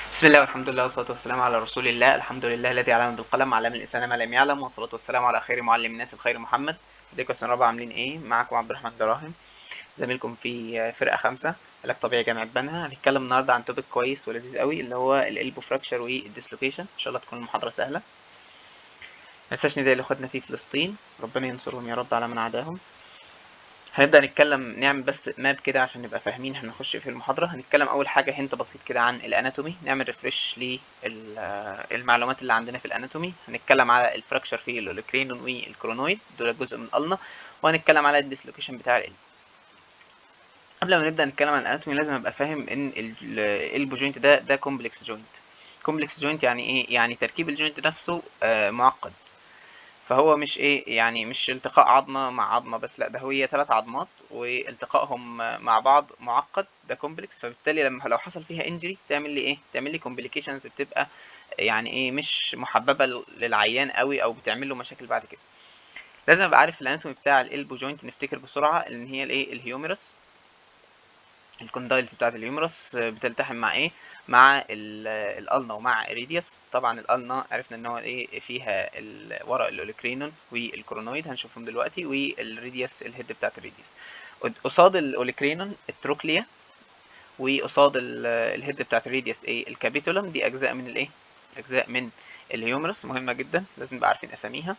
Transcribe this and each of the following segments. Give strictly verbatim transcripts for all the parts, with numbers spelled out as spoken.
بسم الله والحمد لله والصلاة والسلام على رسول الله. الحمد لله الذي علم بالقلم علم الإنسان ما لم يعلم، والصلاة والسلام على خير معلم الناس الخير محمد. ازيكم يا سنة رابعة، عاملين ايه؟ معاكم عبد الرحمن دراهم، زميلكم في فرقة خمسة علاج طبيعي جامعة بنها. هنتكلم النهاردة عن توبيك كويس ولذيذ قوي اللي هو الالبو فراكشر والديسلوكيشن. ان شاء الله تكون المحاضرة سهلة. منساش ندعي لاخواتنا في فلسطين، ربنا ينصرهم يا رب على من عاداهم. هنبدأ نتكلم، نعمل بس ماب كده عشان نبقى فاهمين هنخش في المحاضرة. هنتكلم أول حاجة هنت بسيط كده عن الأناتومي، نعمل ريفرش للمعلومات اللي عندنا في الأناتومي. هنتكلم على الفراكشر في الأوليكرينون والكرونويد، دول جزء من الألنا. وهنتكلم على الديسلوكيشن بتاع القلب. قبل ما نبدأ نتكلم عن الأناتومي لازم أبقى فاهم إن الإلبو جوينت ده ده كومبلكس جوينت. كومبلكس جوينت يعني إيه؟ يعني تركيب الجوينت نفسه آه معقد. فهو مش ايه يعني مش التقاء عظمه مع عظمه بس، لا ده هي ثلاث عظمات والتقائهم مع بعض معقد، ده كومبلكس. فبالتالي لما لو حصل فيها انجري تعمل لي ايه؟ تعمل لي كومبليكيشنز بتبقى يعني ايه مش محببه للعيان قوي، او بتعمل له مشاكل بعد كده. لازم ابقى عارف الاناتومي بتاع الالبو جوينت. نفتكر بسرعه ان هي الايه الهيوميرس، الكوندايلز بتاعت الهيومرس بتلتحم مع ايه؟ مع الالنا ومع الريديوس. طبعا الالنا عرفنا ان هو ايه فيها ورق الاوليكرينون والكرونويد هنشوفهم دلوقتي، والريديوس الهيد بتاعت الريديوس. قصاد الاوليكرينون التروكليا، وقصاد الهيد بتاعت الريديوس ايه الكابيتولم. دي اجزاء من الايه اجزاء من الهيومرس مهمه جدا، لازم نبقى عارفين اساميها.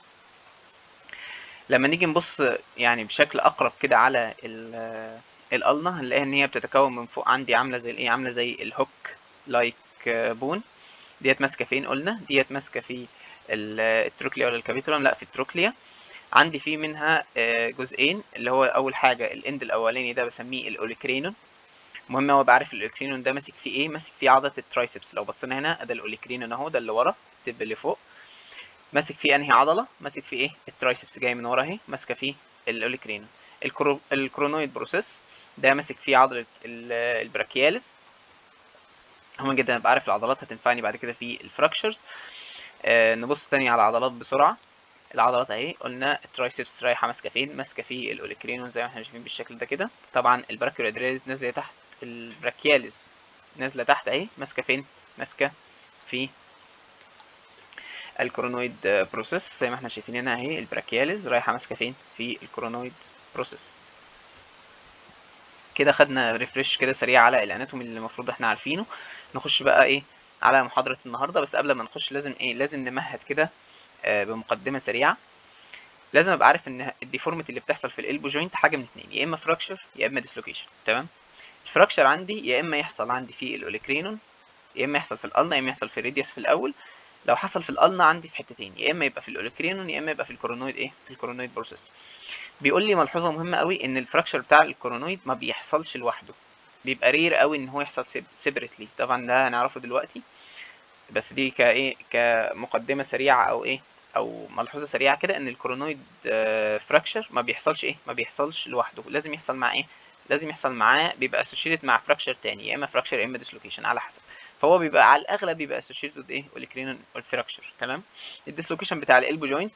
لما نيجي نبص يعني بشكل اقرب كده على الالنا هنلاقيها ان هي بتتكون من فوق عندي عامله زي الايه عامله زي الهوك لايك بون. ديت ماسكه فين؟ قلنا ديت ماسكه في التروكليا ولا الكابيتولم؟ لا، في التروكليا. عندي في منها جزئين، اللي هو اول حاجه الاند الاولاني ده بسميه الاوليكرينون. مهم هو بعرف الاوليكرينون ده ماسك فيه ايه. ماسك فيه عضله الترايسبس. لو بصينا هنا ده الاوليكرينون اهو، ده اللي ورا التب اللي فوق. ماسك فيه انهي عضله؟ ماسك فيه ايه؟ الترايسبس جاي من ورا اهي، ماسكه فيه الاوليكرينون. الكرو... الكرونويد بروسيس ده ماسك فيه عضله البراكياليس. مهم جدا ابقى عارف العضلات هتنفعني بعد كده في الفراكشرز. آه نبص تاني على العضلات بسرعه. العضلات اهي، قلنا الترايسبس رايحه ماسكه فين؟ ماسكه في الاوليكرينون زي ما احنا شايفين بالشكل ده كده. طبعا البراكيولادريز نازله تحت، البراكياليس نازله تحت اهي، ماسكه فين؟ ماسكه في الكورونويد بروسيس زي ما احنا شايفين هنا اهي. البراكياليز رايحه ماسكه فين؟ في الكورونويد بروسيس. كده خدنا ريفرش كده سريع على الاناتومي اللي المفروض احنا عارفينه. نخش بقى ايه على محاضره النهارده. بس قبل ما نخش لازم ايه لازم نمهد كده آه بمقدمه سريعه. لازم ابقى عارف ان الديفورميتي اللي بتحصل في الالبو جوينت حاجه من اتنين، يا اما فراكشر يا اما ديسلوكيشن. تمام؟ الفراكشر عندي يا اما يحصل عندي في الاوليكرينون، يا اما يحصل في الالنا، يا اما يحصل في الريديوس في الاول. لو حصل في الالنا عندي في حتتين، يا اما يبقى في الاوليكرينون يا اما يبقى في الكورونويد ايه في الكورونويد بروسيس. بيقول لي ملحوظه مهمه قوي ان الفراكشر بتاع الكورونويد ما بيحصلش لوحده، بيبقى رير قوي ان هو يحصل سيبريتلي. طبعا ده هنعرفه دلوقتي، بس دي كايه كمقدمه سريعه او ايه او ملحوظه سريعه كده، ان الكورونويد فراكشر ما بيحصلش ايه ما بيحصلش لوحده، لازم يحصل مع ايه لازم يحصل معاه، بيبقى اسوشيتد مع فراكشر تاني، يا اما فراكشر يا اما ديسلوكيشن على حسب. فهو بيبقى على الاغلب بيبقى اسوشيتد ايه والكرينون والفراكشر. تمام؟ الديسلوكيشن بتاع الالبو جوينت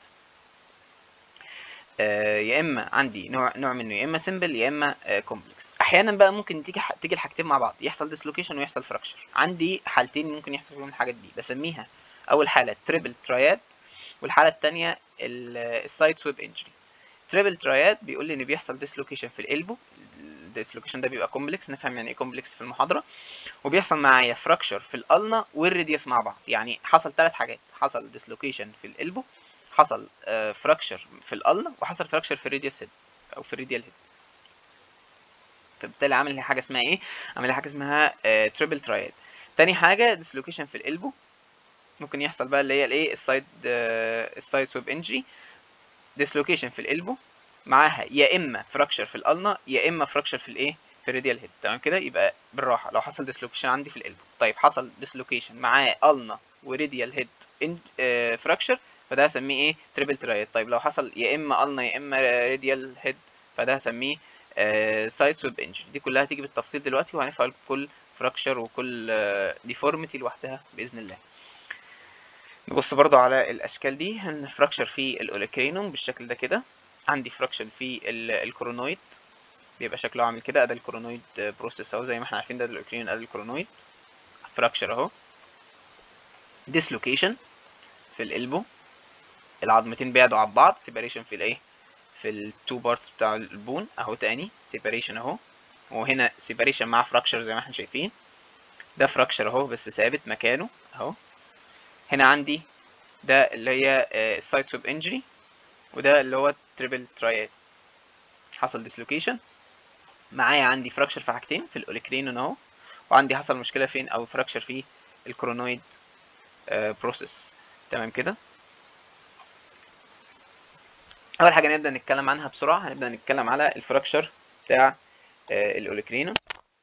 آه يا اما عندي نوع نوع منه، يا اما سمبل يا اما آه كومبلكس. احيانا بقى ممكن تيجي تيجي الحاجتين مع بعض، يحصل ديسلوكيشن ويحصل فراكشر. عندي حالتين ممكن يحصل فيهم الحاجات دي، بسميها اول حاله تريبل تراياد، والحاله الثانيه السايد سويب انجري. تريبل تراياد بيقول لي ان بيحصل ديسلوكيشن في الالبو. الديسلوكيشن ده بيبقى كومبلكس، نفهم يعني ايه كومبلكس في المحاضره. وبيحصل معايا فراكشر في الالنا والريديوس مع بعض. يعني حصل ثلاث حاجات، حصل ديسلوكيشن في الالبو، حصل فراكشر في الالنا، وحصل فراكشر في الريديوس هيد او في الريديال هيد. فبالتالي عامل لي حاجه اسمها ايه عامل لي حاجه اسمها تريبل ترايد. تاني حاجه ديسلوكيشن في الالبو، ممكن يحصل بقى اللي هي الايه السايد السايد سويب انجري. ديسلوكيشن في الالبو معاها يا اما فراكشر في الالنا يا اما فراكشر في الايه في الريديال هيد. تمام كده؟ يبقى بالراحه، لو حصل ديسلوكيشن عندي في الالبو، طيب حصل ديسلوكيشن معاه النا وريديال هيد فراكشر، فده هسميه ايه تريبل ترايد. طيب لو حصل يا اما النا يا اما ريديال هيد، فده هسميه سايد سويب انجري. دي كلها هتيجي بالتفصيل دلوقتي، وهنفعل كل فراكشر وكل ديفورميتي لوحدها باذن الله. نبص برضو على الاشكال دي. هنفراكشر في الاوليكرينوم بالشكل ده كده. عندي فراكشر في الكورونويد بيبقى شكله عامل كده، ده الكورونويد بروسيس اهو زي ما احنا عارفين، ده الاوليكرينوم ده الكورونويد. فراكشر اهو، ديسلوكيشن في الالبو، العظمتين بعدوا عن بعض، سيباريشن في الايه في التو بارتس بتاع البون اهو، تاني سيباريشن اهو، وهنا سيباريشن مع فراكشر زي ما احنا شايفين. ده فراكشر اهو بس ثابت مكانه اهو. هنا عندي ده اللي هي السايتس اوف انجري، وده اللي هو تريبل تراياد، حصل ديسلوكيشن معايا. عندي فراكشر في حاجتين، في الاوليكرينون اهو، وعندي حصل مشكله فين او فراكشر في الكرونويد بروسيس. تمام كده. اول حاجه نبدا نتكلم عنها بسرعه، هنبدا نتكلم على الفراكشر بتاع الاوليكرينون.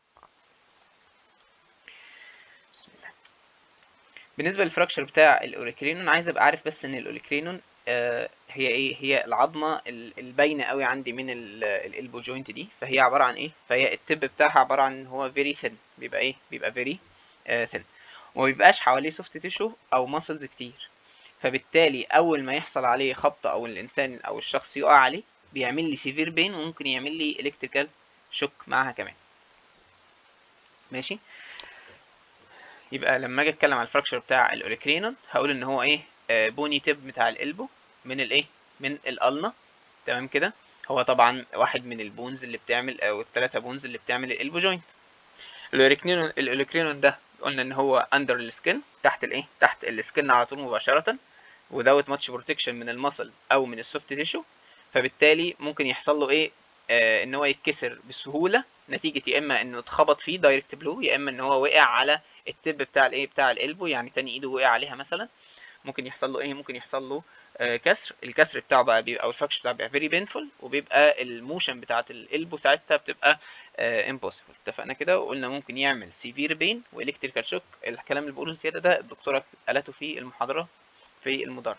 بسم الله. بالنسبه للفراكشر بتاع الاوليكرينون، عايز ابقى عارف بس ان الاوليكرينون آه هي ايه، هي العظمه الباينه قوي عندي من الالبو جوينت دي. فهي عباره عن ايه، فهي التب بتاعها عباره عن هو فيري ثين، بيبقى ايه، بيبقى فيري ثين، وما بيبقاش حواليه سوفت تيشو او ماسلز كتير. فبالتالي اول ما يحصل عليه خبطه او الانسان او الشخص يقع عليه، بيعمل لي سيفير بين، وممكن يعمل لي الكتريكال شوك معاها كمان. ماشي. يبقى لما اجي اتكلم على الفراكشر بتاع الاوريكرينون، هقول ان هو ايه، آه بوني تيب بتاع الالبو من الايه، من الالنا. تمام كده. هو طبعا واحد من البونز اللي بتعمل، او الثلاثه بونز اللي بتعمل الالبو جوينت. الاوريكرينون الاوريكرينون ده قلنا ان هو اندر السكن، تحت الايه، تحت السكن على طول مباشره، without much protection من المصل او من السوفت تيشو. فبالتالي ممكن يحصل له ايه، آه ان هو يتكسر بسهوله نتيجه يا اما انه اتخبط فيه دايركت بلو، يا اما ان هو وقع على التب بتاع الايه، بتاع الالبو، يعني تاني ايده وقع عليها مثلا. ممكن يحصل له ايه، ممكن يحصل له آه كسر. الكسر بتاعه بقى بيبقى، او الفراكشر بتاعه بيبقى فيري بينفول، وبيبقى الموشن بتاعه الالبو ساعتها بتبقى امبوسيبل. آه اتفقنا كده، وقلنا ممكن يعمل سيفير بين والكتريكال شوك. الكلام اللي بقوله زياده ده الدكتوره قالته في المحاضره في المدرج.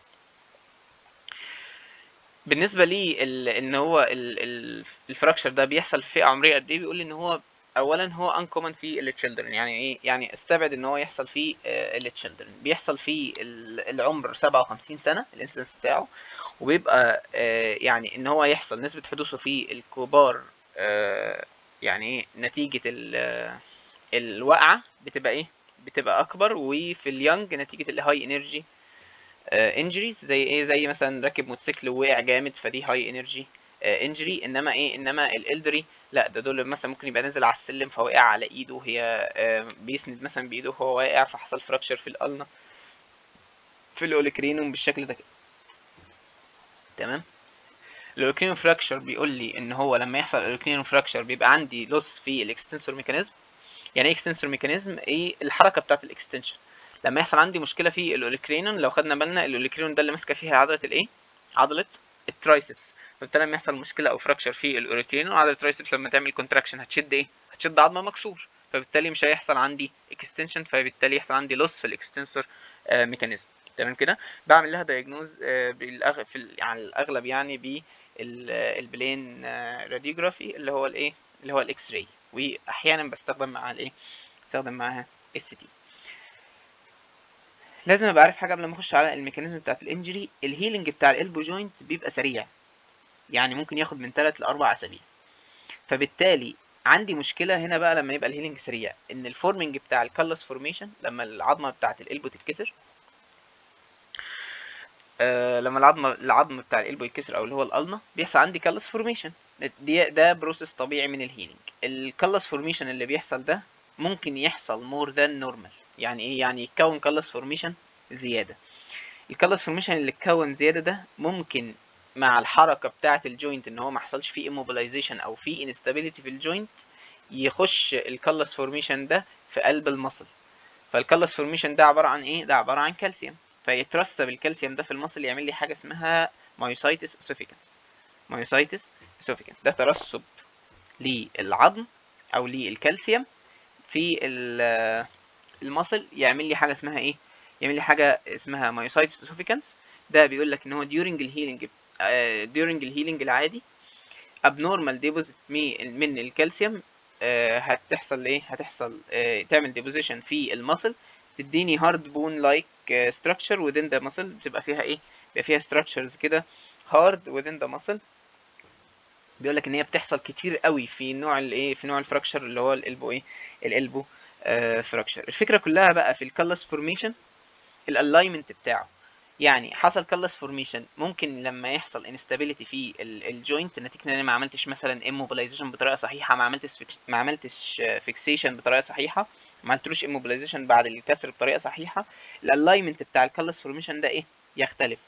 بالنسبه لي ان هو الفراكشر ده بيحصل في عمريه قد ايه، بيقول لي ان هو اولا هو انكومن في التشيلدرن. يعني ايه، يعني استبعد ان هو يحصل في التشيلدرن. بيحصل في العمر سبعة وخمسين سنه الانسنس بتاعه، وبيبقى يعني ان هو يحصل نسبه حدوثه في الكبار يعني ايه نتيجه الوقعه بتبقى ايه، بتبقى اكبر. وفي اليونج نتيجه الهاي انرجي انجريز، زي ايه، زي مثلا راكب موتوسيكل ووقع جامد، فدي هاي انرجي انجري. انما ايه، انما الالدري لا، ده دول مثلا ممكن يبقى نازل على السلم فوقع على ايده، وهي بيسند مثلا بايده وهو واقع، فحصل فراكشر في الالنا في الاوليكرينوم بالشكل ده كده. تمام. الاوليكرينوم فراكشر بيقول لي ان هو لما يحصل الاوليكرينوم فراكشر بيبقى عندي لوس في الاكستنسور ميكانيزم. يعني ايه اكستنسور ميكانيزم؟ ايه الحركه بتاعه الاكستنشن. لما يحصل عندي مشكله في الاوليكرينون، لو خدنا بالنا الاوليكرينون ده اللي ماسكه فيها عضله الايه، عضله الترايسبس. فبالتالي لما يحصل مشكله او فراكشر في الاوليكرينون، عضله الترايسبس لما تعمل كونتراكشن هتشد ايه، هتشد عظمه مكسور، فبالتالي مش هيحصل عندي اكستنشن، فبالتالي يحصل عندي لوس في الاكستنسور آه ميكانيزم. تمام كده. بعمل لها دايجنوز آه بالأغ... في يعني الاغلب يعني بالبلين آه راديوجرافي اللي هو الايه، اللي هو الاكس راي، واحيانا بستخدم معاها الايه، بستخدم معاها اس تي. لازم ابقى عارف حاجه قبل ما اخش على الميكانيزم بتاعت الانجري. الهيلينج بتاع الالبو جوينت بيبقى سريع، يعني ممكن ياخد من ثلاثة ل أربعة اسابيع. فبالتالي عندي مشكله هنا بقى لما يبقى الهيلينج سريع، ان الفورمنج بتاع الكالس فورميشن لما العظمه بتاعت الالبو تتكسر، آه لما العظمه العظم بتاع الالبو يتكسر او اللي هو الالنا، بيحصل عندي كالس فورميشن. ده بروسيس طبيعي من الهيلينج. الكالس فورميشن اللي بيحصل ده ممكن يحصل مور ذان نورمال. يعني ايه، يعني يتكون كالس فورميشن زياده. الكالس فورميشن اللي اتكون زياده ده ممكن مع الحركه بتاعه الجوينت ان هو ما حصلش فيه immobilization او فيه انستابيليتي في الجوينت، يخش الكالس فورميشن ده في قلب المصل. فالكالس فورميشن ده عباره عن ايه، ده عباره عن كالسيوم، فيترسب الكالسيوم ده في المصل يعمل لي حاجه اسمها مايوسايتس اسوفيكانس. مايوسايتس اسوفيكانس ده ترسب للعظم او للكالسيوم في المصل، يعمل لي حاجه اسمها ايه، يعمل لي حاجه اسمها مايوسايتس اسوفيكانس. ده بيقول لك ان هو during الهيلينج uh, during الهيلينج العادي abnormal deposit من الكالسيوم uh, هتحصل ايه، هتحصل uh, تعمل deposition في المصل، تديني hard bone like uh, structure within the muscle. بتبقى فيها ايه، بيبقى فيها structures كده hard within the muscle. بيقول لك ان هي بتحصل كتير قوي في نوع الايه، في نوع الفراكشر اللي هو الالبو ايه، الالبو فراكشر. الفكره كلها بقى في الكالس فورميشن الالاينمنت بتاعه. يعني حصل كالس فورميشن، ممكن لما يحصل انستابيليتي في الجوينت نتيجه ان انا ما عملتش مثلا immobilization بطريقه صحيحه، ما عملتش ما عملتش فيكسيشن بطريقه صحيحه، ما عملتلوش immobilization بعد الكسر بطريقه صحيحه، الالاينمنت بتاع الكالس فورميشن ده ايه يختلف.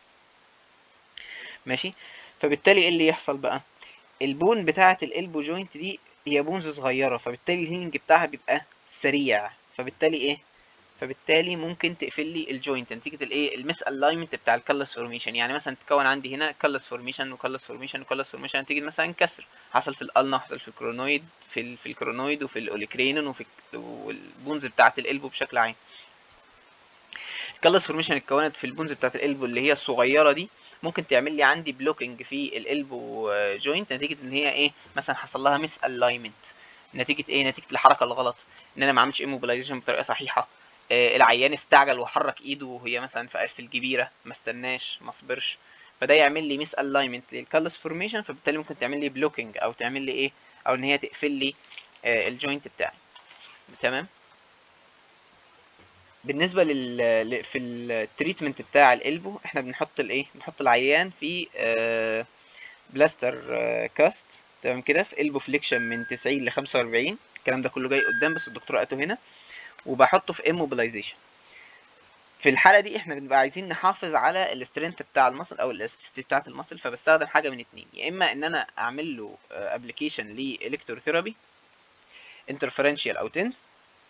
ماشي. فبالتالي ايه اللي يحصل بقى؟ البون بتاعه الالبو جوينت دي هي بونز صغيره، فبالتالي الهيلينج بتاعها بيبقى سريع، فبالتالي ايه فبالتالي ممكن تقفل لي الجوينت نتيجه الايه المس الاينمنت بتاع الكالس فورميشن. يعني مثلا تتكون عندي هنا كالس فورميشن وكالس فورميشن وكالس فورميشن نتيجه مثلا كسر حصل في الالنا، حصل في الكرونويد، في ال في الكرونويد وفي الاوليكرينون وفي والبونز بتاعه الالبو بشكل عام. الكالس فورميشن اتكونت في البونز بتاعه الالبو اللي هي الصغيره دي، ممكن تعمل لي عندي بلوكينج في الالبو جوينت نتيجه ان هي ايه مثلا حصل لها مس الاينمنت، نتيجه ايه نتيجه الحركه الغلط، ان انا ما عملتش immobilization بطريقه صحيحه، آه العيان استعجل وحرك ايده وهي مثلا في في الجبيره، ما استناش ما صبرش، فده يعمل لي مس الاينمنت للكالس فورميشن، فبالتالي ممكن تعمل لي بلوكينج او تعمل لي ايه او ان هي تقفل لي آه الجوينت بتاعي. تمام. بالنسبه لل في التريتمنت بتاع الالبو احنا بنحط الايه بنحط العيان في آه بلاستر آه كاست، تمام كده، في البو فليكشن من تسعين ل خمسة وأربعين، الكلام ده كله جاي قدام بس الدكتور قاته هنا، وبحطه في immobilization. في الحاله دي احنا بنبقى عايزين نحافظ على الاسترينث بتاع المصل او الاستيستي بتاعه المصل، فبستخدم حاجه من اتنين، يا اما ان انا اعمل له ابلكيشن لالكتروثيرابي انترفيرنشال او تنس،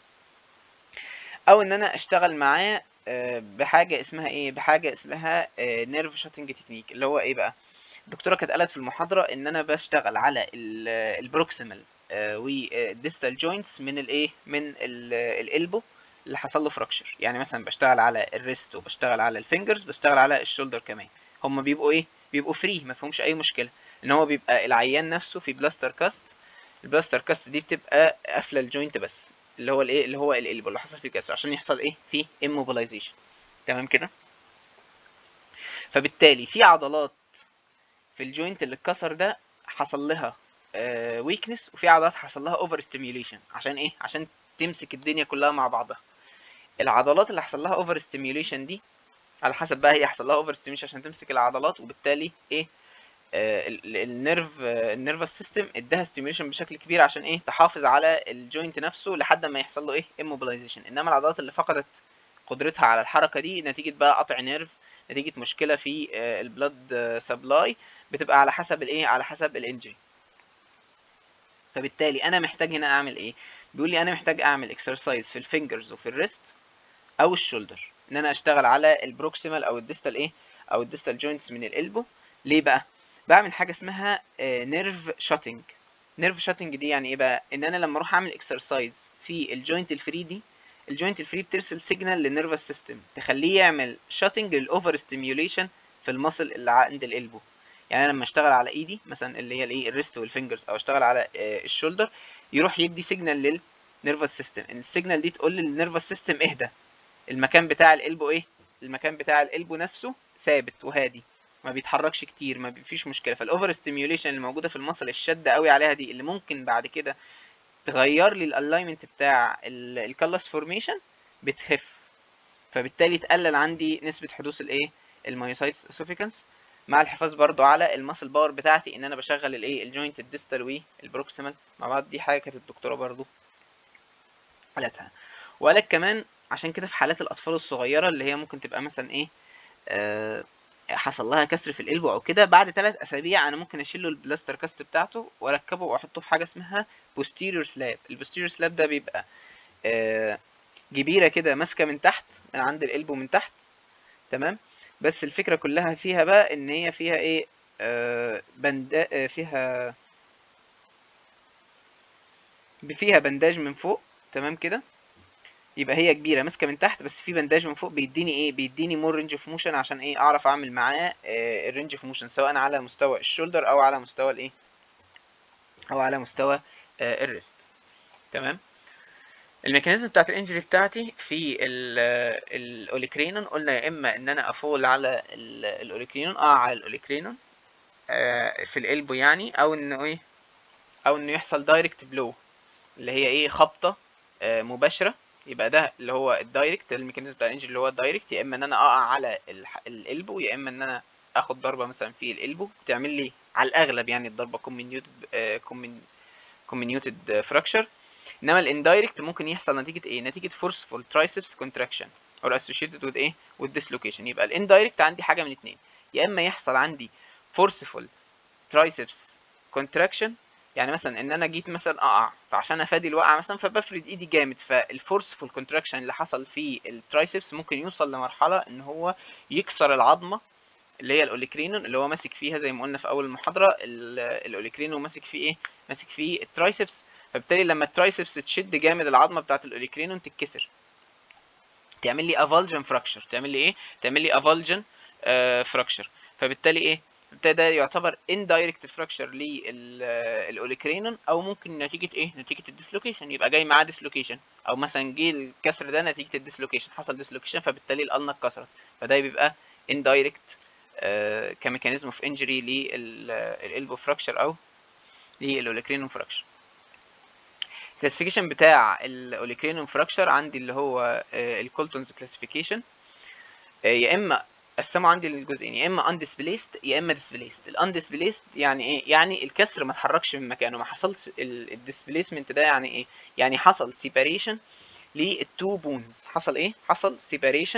او ان انا اشتغل معاه بحاجه اسمها ايه بحاجه اسمها نيرف شاتنج تكنيك. اللي هو ايه بقى؟ الدكتوره كانت قالت في المحاضره ان انا بشتغل على البروكسيمال والديستال جوينتس من الايه من الالبو اللي حصل له فراكشر. يعني مثلا بشتغل على الريست وبشتغل على الفينجرز، بشتغل على الشولدر كمان، هما بيبقوا ايه بيبقوا فري ما فيهمش اي مشكله، ان هو بيبقى العيان نفسه في بلاستر كاست. البلاستر كاست دي بتبقى قافله الجوينت بس، اللي هو الايه اللي هو الالبو اللي حصل فيه كسر، عشان يحصل ايه فيه immobilization. تمام كده. فبالتالي في عضلات في الجوينت اللي اتكسر ده حصل لها ويكنس، وفي عضلات حصل لها اوفر ستيميوليشن. عشان ايه؟ عشان تمسك الدنيا كلها مع بعضها. العضلات اللي حصل لها اوفر ستيميوليشن دي على حسب بقى هي حصل لها اوفر ستيميوليشن عشان تمسك العضلات، وبالتالي ايه آه النيرف النيرفس سيستم اداها ستيميوليشن بشكل كبير عشان ايه تحافظ على الجوينت نفسه لحد ما يحصل له ايه immobilization. انما العضلات اللي فقدت قدرتها على الحركه دي نتيجه بقى قطع نيرف، نتيجه مشكله في آه البلاد سبلاي، بتبقى على حسب الايه على حسب الانجري. فبالتالي انا محتاج هنا اعمل ايه؟ بيقول لي انا محتاج اعمل اكسرسايز في الفينجرز وفي الريست او الشولدر، ان انا اشتغل على البروكسيمال او الديستال ايه او الديستال جوينتس من الالبو. ليه بقى؟ بعمل حاجه اسمها نيرف شاتنج. نيرف شاتنج دي يعني ايه بقى؟ ان انا لما اروح اعمل اكسرسايز في الجوينت الفري دي، الجوينت الفري بترسل سيجنال للنيرفس سيستم تخليه يعمل شاتنج للاوفر ستيميوليشن في المصل اللي عند الالبو. يعني انا لما اشتغل على ايدي مثلا اللي هي الايه الريست والفينجرز، او اشتغل على الشولدر، يروح يدي سيجنال للنيرفس سيستم، ان السيجنال دي تقول للنيرفس سيستم اهدى، المكان بتاع القلبو ايه المكان بتاع القلبو نفسه ثابت وهادي، ما بيتحركش كتير، ما فيش مشكله. فالاوفر ستيميوليشن اللي موجوده في المصل الشده قوي عليها دي، اللي ممكن بعد كده تغير لي الالاينمنت بتاع الكالس فورميشن، بتخف، فبالتالي تقلل عندي نسبه حدوث الايه المايوسايتس اسوفيكانس، مع الحفاظ برضو على الماسل باور بتاعتي، ان انا بشغل الايه الجوينت الديستال والبروكسيمال مع بعض. دي حاجه كانت الدكتوره برضو قالتها. وقالك كمان عشان كده في حالات الاطفال الصغيره اللي هي ممكن تبقى مثلا ايه آه حصل لها كسر في القلب او كده، بعد ثلاث اسابيع انا ممكن اشيل له البلاستر كاست بتاعته واركبه واحطه في حاجه اسمها posterior slab. البوستيريور سلاب ده بيبقى آه جبيره كده ماسكه من تحت من عند القلب ومن تحت، تمام. بس الفكره كلها فيها بقى ان هي فيها ايه آه بند آه فيها فيها بنداج من فوق، تمام كده. يبقى هي كبيره ماسكه من تحت بس في بنداج من فوق بيديني ايه بيديني مور رينج اوف موشن، عشان ايه اعرف اعمل معاه آه الرينج اوف موشن سواء على مستوى الشولدر او على مستوى الايه او على مستوى آه الريست. تمام. الميكانيزم بتاعت الانجري بتاعتي في الاوليكرينون، قلنا يا اما ان انا افول على الاوليكرينون اه على الاوليكرينون آه في القلب يعني، او انه ايه او انه يحصل دايركت بلو اللي هي ايه خبطه آه مباشره، يبقى ده اللي هو الدايركت، الميكانيزم بتاع الانجري اللي هو الدايركت، يا اما ان انا اقع على الالبو، يا اما ان انا اخد ضربه مثلا في الالبو تعمل لي على الاغلب يعني الضربه كومينيوتد كومينيوتد فراكشر. انما الاندايركت ممكن يحصل نتيجه ايه؟ نتيجه forceful triceps contraction or associated with ايه؟ with dislocation. يبقى الاندايركت عندي حاجه من اتنين، يا اما يحصل عندي forceful triceps contraction، يعني مثلا ان انا جيت مثلا اقع، فعشان افادي الوقعه مثلا فبفرد ايدي جامد، فالفورسفul contraction اللي حصل في الترايسبس ممكن يوصل لمرحله ان هو يكسر العظمه اللي هي الاوليكرينون اللي هو ماسك فيها، زي ما قلنا في اول المحاضره الاوليكرينون ماسك فيه ايه؟ ماسك فيه الترايسبس، فبالتالي لما الترايسبس تشد جامد العظمه بتاعه الاوليكرينون تتكسر، تعمل لي افالجن فراكشر، تعمل لي ايه؟ تعمل لي افالجن فراكشر. فبالتالي ايه؟ بالتالي ده يعتبر indirect fracture للاوليكرينون، او ممكن نتيجه ايه؟ نتيجه الديسلوكيشن، يبقى جاي معاه ديسلوكيشن، او مثلا جه الكسر ده نتيجه الديسلوكيشن، حصل ديسلوكيشن فبالتالي الالنا اتكسرت، فده بيبقى indirect آه كميكانيزم اوف انجري للالبو فراكشر او للاوليكرينون فراكشر. الكلاسيفيكيشن بتاع الاوليكرينون فراكشر عندي اللي هو الكولتونز كلاسيفيكيشن، يا اما قسموا عندي للجزئين، يا اما undisplaced يا اما displaced. الاندسبليسد يعني ايه؟ يعني الكسر ما اتحركش من مكانه، ما حصلش الديسبليسمنت ده. يعني ايه؟ يعني حصل سيباريشن للتو بونز. حصل ايه؟ حصل سيباريشن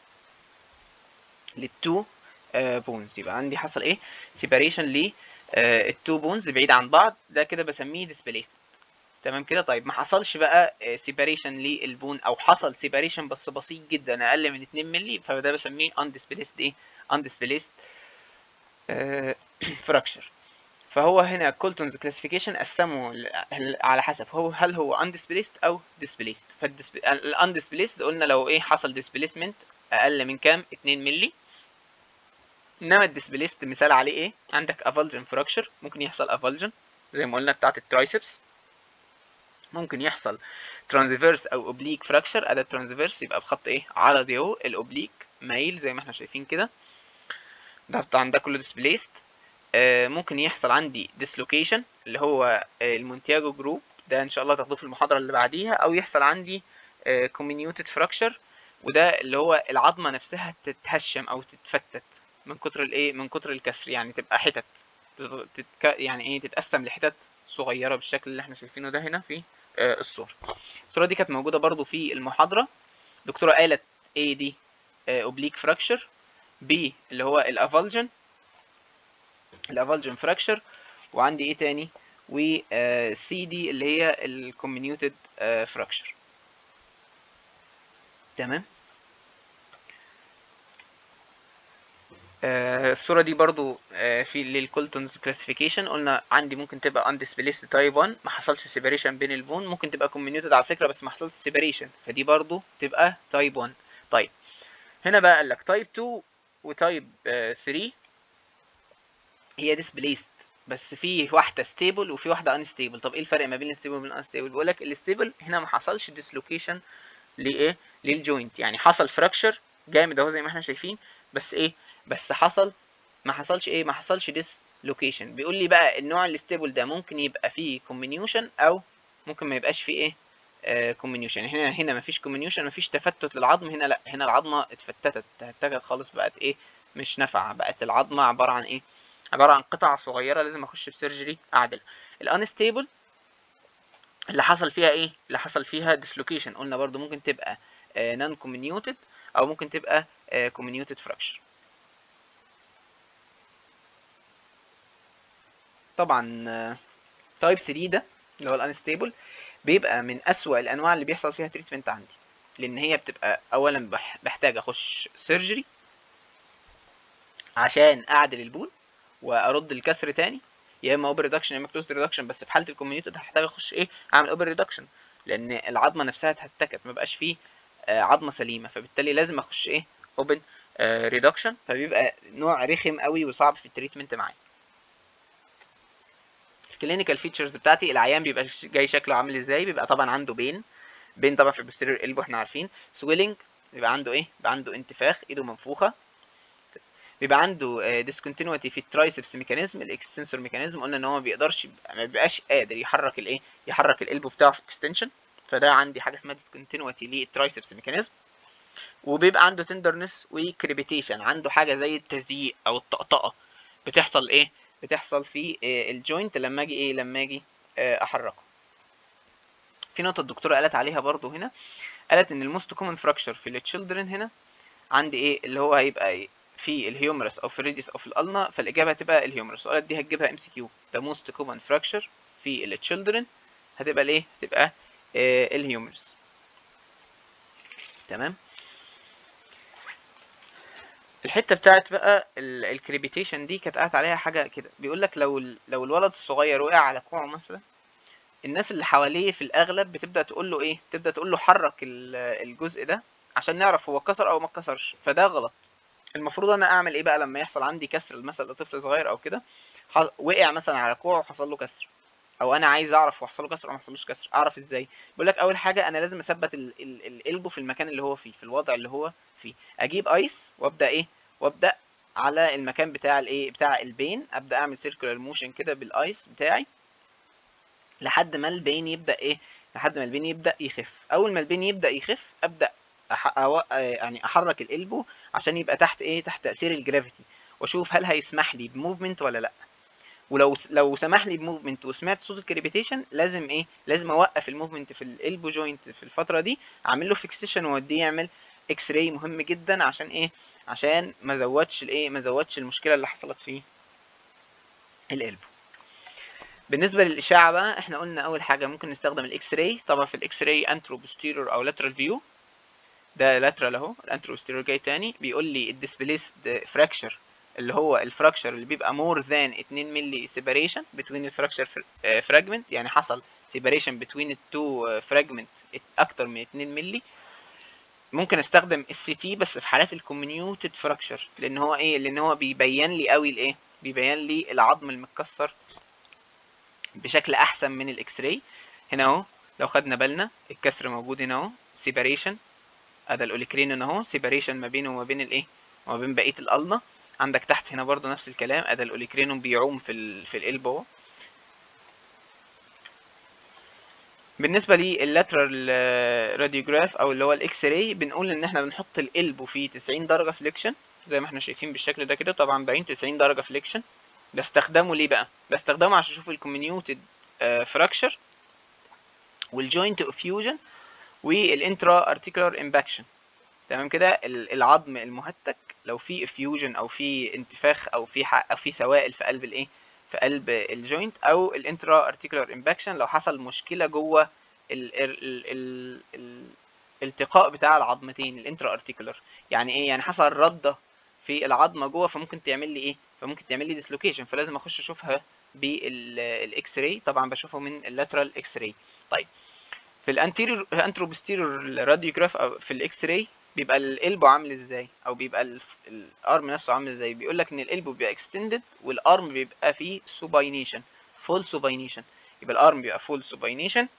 للتو بونز. يبقى عندي حصل ايه؟ سيباريشن للتو بونز بعيد عن بعض، ده كده بسميه displaced. تمام كده. طيب ما حصلش بقى سيباريشن للبون، او حصل سيباريشن بس بسيط جدا اقل من اتنين مللي، فده بسميه undisplaced ايه؟ undisplaced فراكشر. فهو هنا كولتونز كلاسيفيكيشن قسمه على حسب هو هل هو undisplaced او displaced. فالundisplaced قلنا لو ايه؟ حصل displacement اقل من كام؟ اتنين مللي. انما الديسبليست مثال عليه ايه؟ عندك افالجن فراكشر، ممكن يحصل افالجن زي ما قلنا بتاعت الترايسبس، ممكن يحصل ترانسفيرس او اوبليك فراكشر. اداه ترانسفيرس يبقى بخط ايه؟ عرضي اهو، الاوبليك مايل زي ما احنا شايفين كده، ده طبعا ده كله ديسبليست. آه ممكن يحصل عندي ديسلوكيشن اللي هو آه المونتياجو جروب، ده ان شاء الله تاخدوه في المحاضره اللي بعديها، او يحصل عندي آه كومينيوتد فراكشر، وده اللي هو العظمه نفسها تتهشم او تتفتت من كتر الايه؟ من كتر الكسر، يعني تبقى حتت تتك... يعني ايه؟ تتقسم لحتت صغيره بالشكل اللي احنا شايفينه ده هنا في آه الصوره. الصوره دي كانت موجوده برضو في المحاضره، دكتوره قالت ايه دي؟ اوبليك فراكشر، بي اللي هو الافالجن الافالجن فراكشر، وعندي ايه تاني؟ و سي دي اللي هي الكومينيوتد فراكشر. تمام. آه الصوره دي برضو آه في للكولتونز كلاسيفيكيشن، قلنا عندي ممكن تبقى undisplaced تايب واحد، ما حصلش سيباريشن بين البون، ممكن تبقى كومينيوتد على فكره بس ما حصلش سيباريشن، فدي برضو تبقى تايب واحد. طيب هنا بقى قال لك تايب اتنين وتايب تلاتة هي displaced، بس في واحده ستيبل وفي واحده انستيبل. طب ايه الفرق ما بين الستيبل والانستيبل؟ بيقول لك الستيبل هنا ما حصلش ديسلوكيشن لايه؟ للجوينت، يعني حصل فراكشر جامد اهو زي ما احنا شايفين، بس ايه؟ بس حصل ما حصلش ايه؟ ما حصلش ديسلوكيشن. بيقول لي بقى النوع الستيبل ده ممكن يبقى فيه كومبينيوشن او ممكن ما يبقاش فيه ايه؟ آه كومبينيوشن. هنا هنا ما فيش كومبينيوشن، ما فيش تفتت للعظم، هنا لا، هنا العظمه اتفتتت اتفتت خالص، بقت ايه؟ مش نافعه، بقت العظمه عباره عن ايه؟ عباره عن قطع صغيره لازم اخش بسيرجري اعدل. الانستيبل اللي حصل فيها ايه؟ اللي حصل فيها ديسلوكيشن، قلنا برضو ممكن تبقى نون كومينيوتد او ممكن تبقى كومينيوتد فراكشر. طبعا تايب تلاتة ده اللي هو الانستيبل بيبقى من اسوأ الانواع اللي بيحصل فيها تريتمنت عندي، لان هي بتبقى اولا بحتاج اخش سيرجري عشان اعدل البون وارد الكسر تاني، يا اما اوبر ريدكشن يا اما كلوز ريدكشن. بس في حاله الكوميونيتد هحتاج اخش ايه؟ اعمل اوبر ريدكشن، لان العظمه نفسها اتهتكت، ما بقاش فيه آه عظمه سليمه، فبالتالي لازم اخش ايه؟ اوبن آه ريدكشن، فبيبقى نوع رخم قوي وصعب في التريتمنت معايا. الكلينيكال فيتشرز بتاعتي، العيان بيبقى جاي شكله عامل ازاي؟ بيبقى طبعا عنده بين بين طبعا في البوستيريور البو احنا عارفين، سويلنج، بيبقى عنده ايه؟ بيبقى عنده انتفاخ، ايده منفوخه، بيبقى عنده ديسكونتينوتي في الترايسبس ميكانيزم، الاكستنسور ميكانيزم، قلنا ان هو ما بيقدرش ما بيبقاش قادر يحرك الايه؟ يحرك القلب بتاعه في اكستنشن، فده عندي حاجه اسمها discontinuity للترايسبس ميكانيزم. وبيبقى عنده تندرنس وكريبيتيشن، عنده حاجه زي التزييق او الطقطقه بتحصل ايه بتحصل في الجوينت لما اجي ايه لما اجي احركه. في نقطه الدكتوره قالت عليها برضو هنا، قالت ان الموست كومن فراكشر في التشيلدرن هنا عندي ايه اللي هو هيبقى ايه في الهيومرس او في الريديوس او في الالنا، فالاجابه هتبقى الهيومرس. وقالت دي هتجيبها ام سي كيو، ده موست كومن فراكشر في التشيلدرن هتبقى الايه هتبقى آه الهيومرس. تمام. الحته بتاعت بقى الكريبيتيشن دي كانت قالت عليها حاجه كده، بيقول لك لو لو الولد الصغير وقع على كوعه مثلا، الناس اللي حواليه في الاغلب بتبدا تقول له ايه تبدا تقول له حرك الجزء ده عشان نعرف هو اتكسر او ما اتكسرش، فده غلط. المفروض انا اعمل ايه بقى لما يحصل عندي كسر مثلا لطفل صغير او كده، وقع مثلا على كوعه وحصل له كسر، او انا عايز اعرف هو حصل له كسر او ما حصلوش كسر، اعرف ازاي؟ بيقول لك اول حاجه انا لازم اثبت القلبه في المكان اللي هو فيه، في الوضع اللي هو فيه. اجيب ايس وابدا ايه وابدا على المكان بتاع الايه بتاع البين، ابدا اعمل سيركولار موشن كده بالايس بتاعي لحد ما البين يبدا ايه لحد ما البين يبدا يخف. اول ما البين يبدا يخف ابدا أح... أو... يعني احرك القلبه عشان يبقى تحت ايه تحت تاثير الجرافيتي، واشوف هل هيسمح لي بموفمنت ولا لا. ولو لو سمح لي بموفمنت وسمعت صوت الكريبيتيشن لازم ايه لازم اوقف الموفمنت في الالبو جوينت في الفتره دي، اعمل له فيكسيشن واوديه يعمل اكس راي مهم جدا عشان ايه عشان ما زودش الايه ما زودش المشكله اللي حصلت في الالبو. بالنسبه للاشعه بقى، احنا قلنا اول حاجه ممكن نستخدم الاكس راي. طبعا في الاكس راي انترو بوستيرور او لاترال فيو، ده لاترال اهو، الانترو بوستيرور جاي تاني بيقول لي الديسبليسد فراكشر اللي هو الفراكشر اللي بيبقى مور ذان اتنين مللي سيباريشن بتوين الفراكشر فراجمنت، يعني حصل سيباريشن بتوين التو فراجمنت اكتر من اتنين مللي. ممكن استخدم السي تي بس في حالات الكومينيوتد فراكشر، لان هو ايه لان هو بيبين لي قوي الايه بيبين لي العظم المتكسر بشكل احسن من الاكس راي. هنا اهو لو خدنا بالنا الكسر موجود هنا اهو، سيباريشن ادي الاوليكرينون اهو، سيباريشن ما بينه وما بين الايه وما بين بقيه الالنا. عندك تحت هنا برضو نفس الكلام، ادي الاوليكرينون بيعوم في ال في القلب اهو. بالنسبه لللاترال راديوجراف او اللي هو الاكس راي، بنقول ان احنا بنحط القلب في تسعين درجه فليكشن زي ما احنا شايفين بالشكل ده كده، طبعا باين تسعين درجه فليكشن. بستخدمه ليه بقى؟ بستخدمه عشان اشوف الكومينيوتد فراكشر والجوينت اوفيوجن والانترا ارتيكولار امباكشن. تمام كده، العظم المهتك لو في افيوجن او في انتفاخ او في او في سوائل في قلب الايه في قلب الجوينت، او الانترا ارتيكولار امباكشن لو حصل مشكله جوه الالتقاء بتاع العظمتين الانترا ارتيكولار. يعني ايه؟ يعني حصل رده في العظمه جوه، فممكن تعمل لي ايه فممكن تعمل لي ديسلوكيشن، فلازم اخش اشوفها بالاكس راي. طبعا بشوفه من اللاترال اكس راي. طيب في الانتيريور انتروبوستيريور راديوجراف او في الاكس راي بيبقى القلب عامل ازاي، او بيبقى الارم نفسه عامل ازاي؟ بيقول لك ان القلب بيبقى اكستندد والارم بيبقى فيه سوباينيشن، فول سوباينيشن. يبقى الارم بيبقى فول سوباينيشن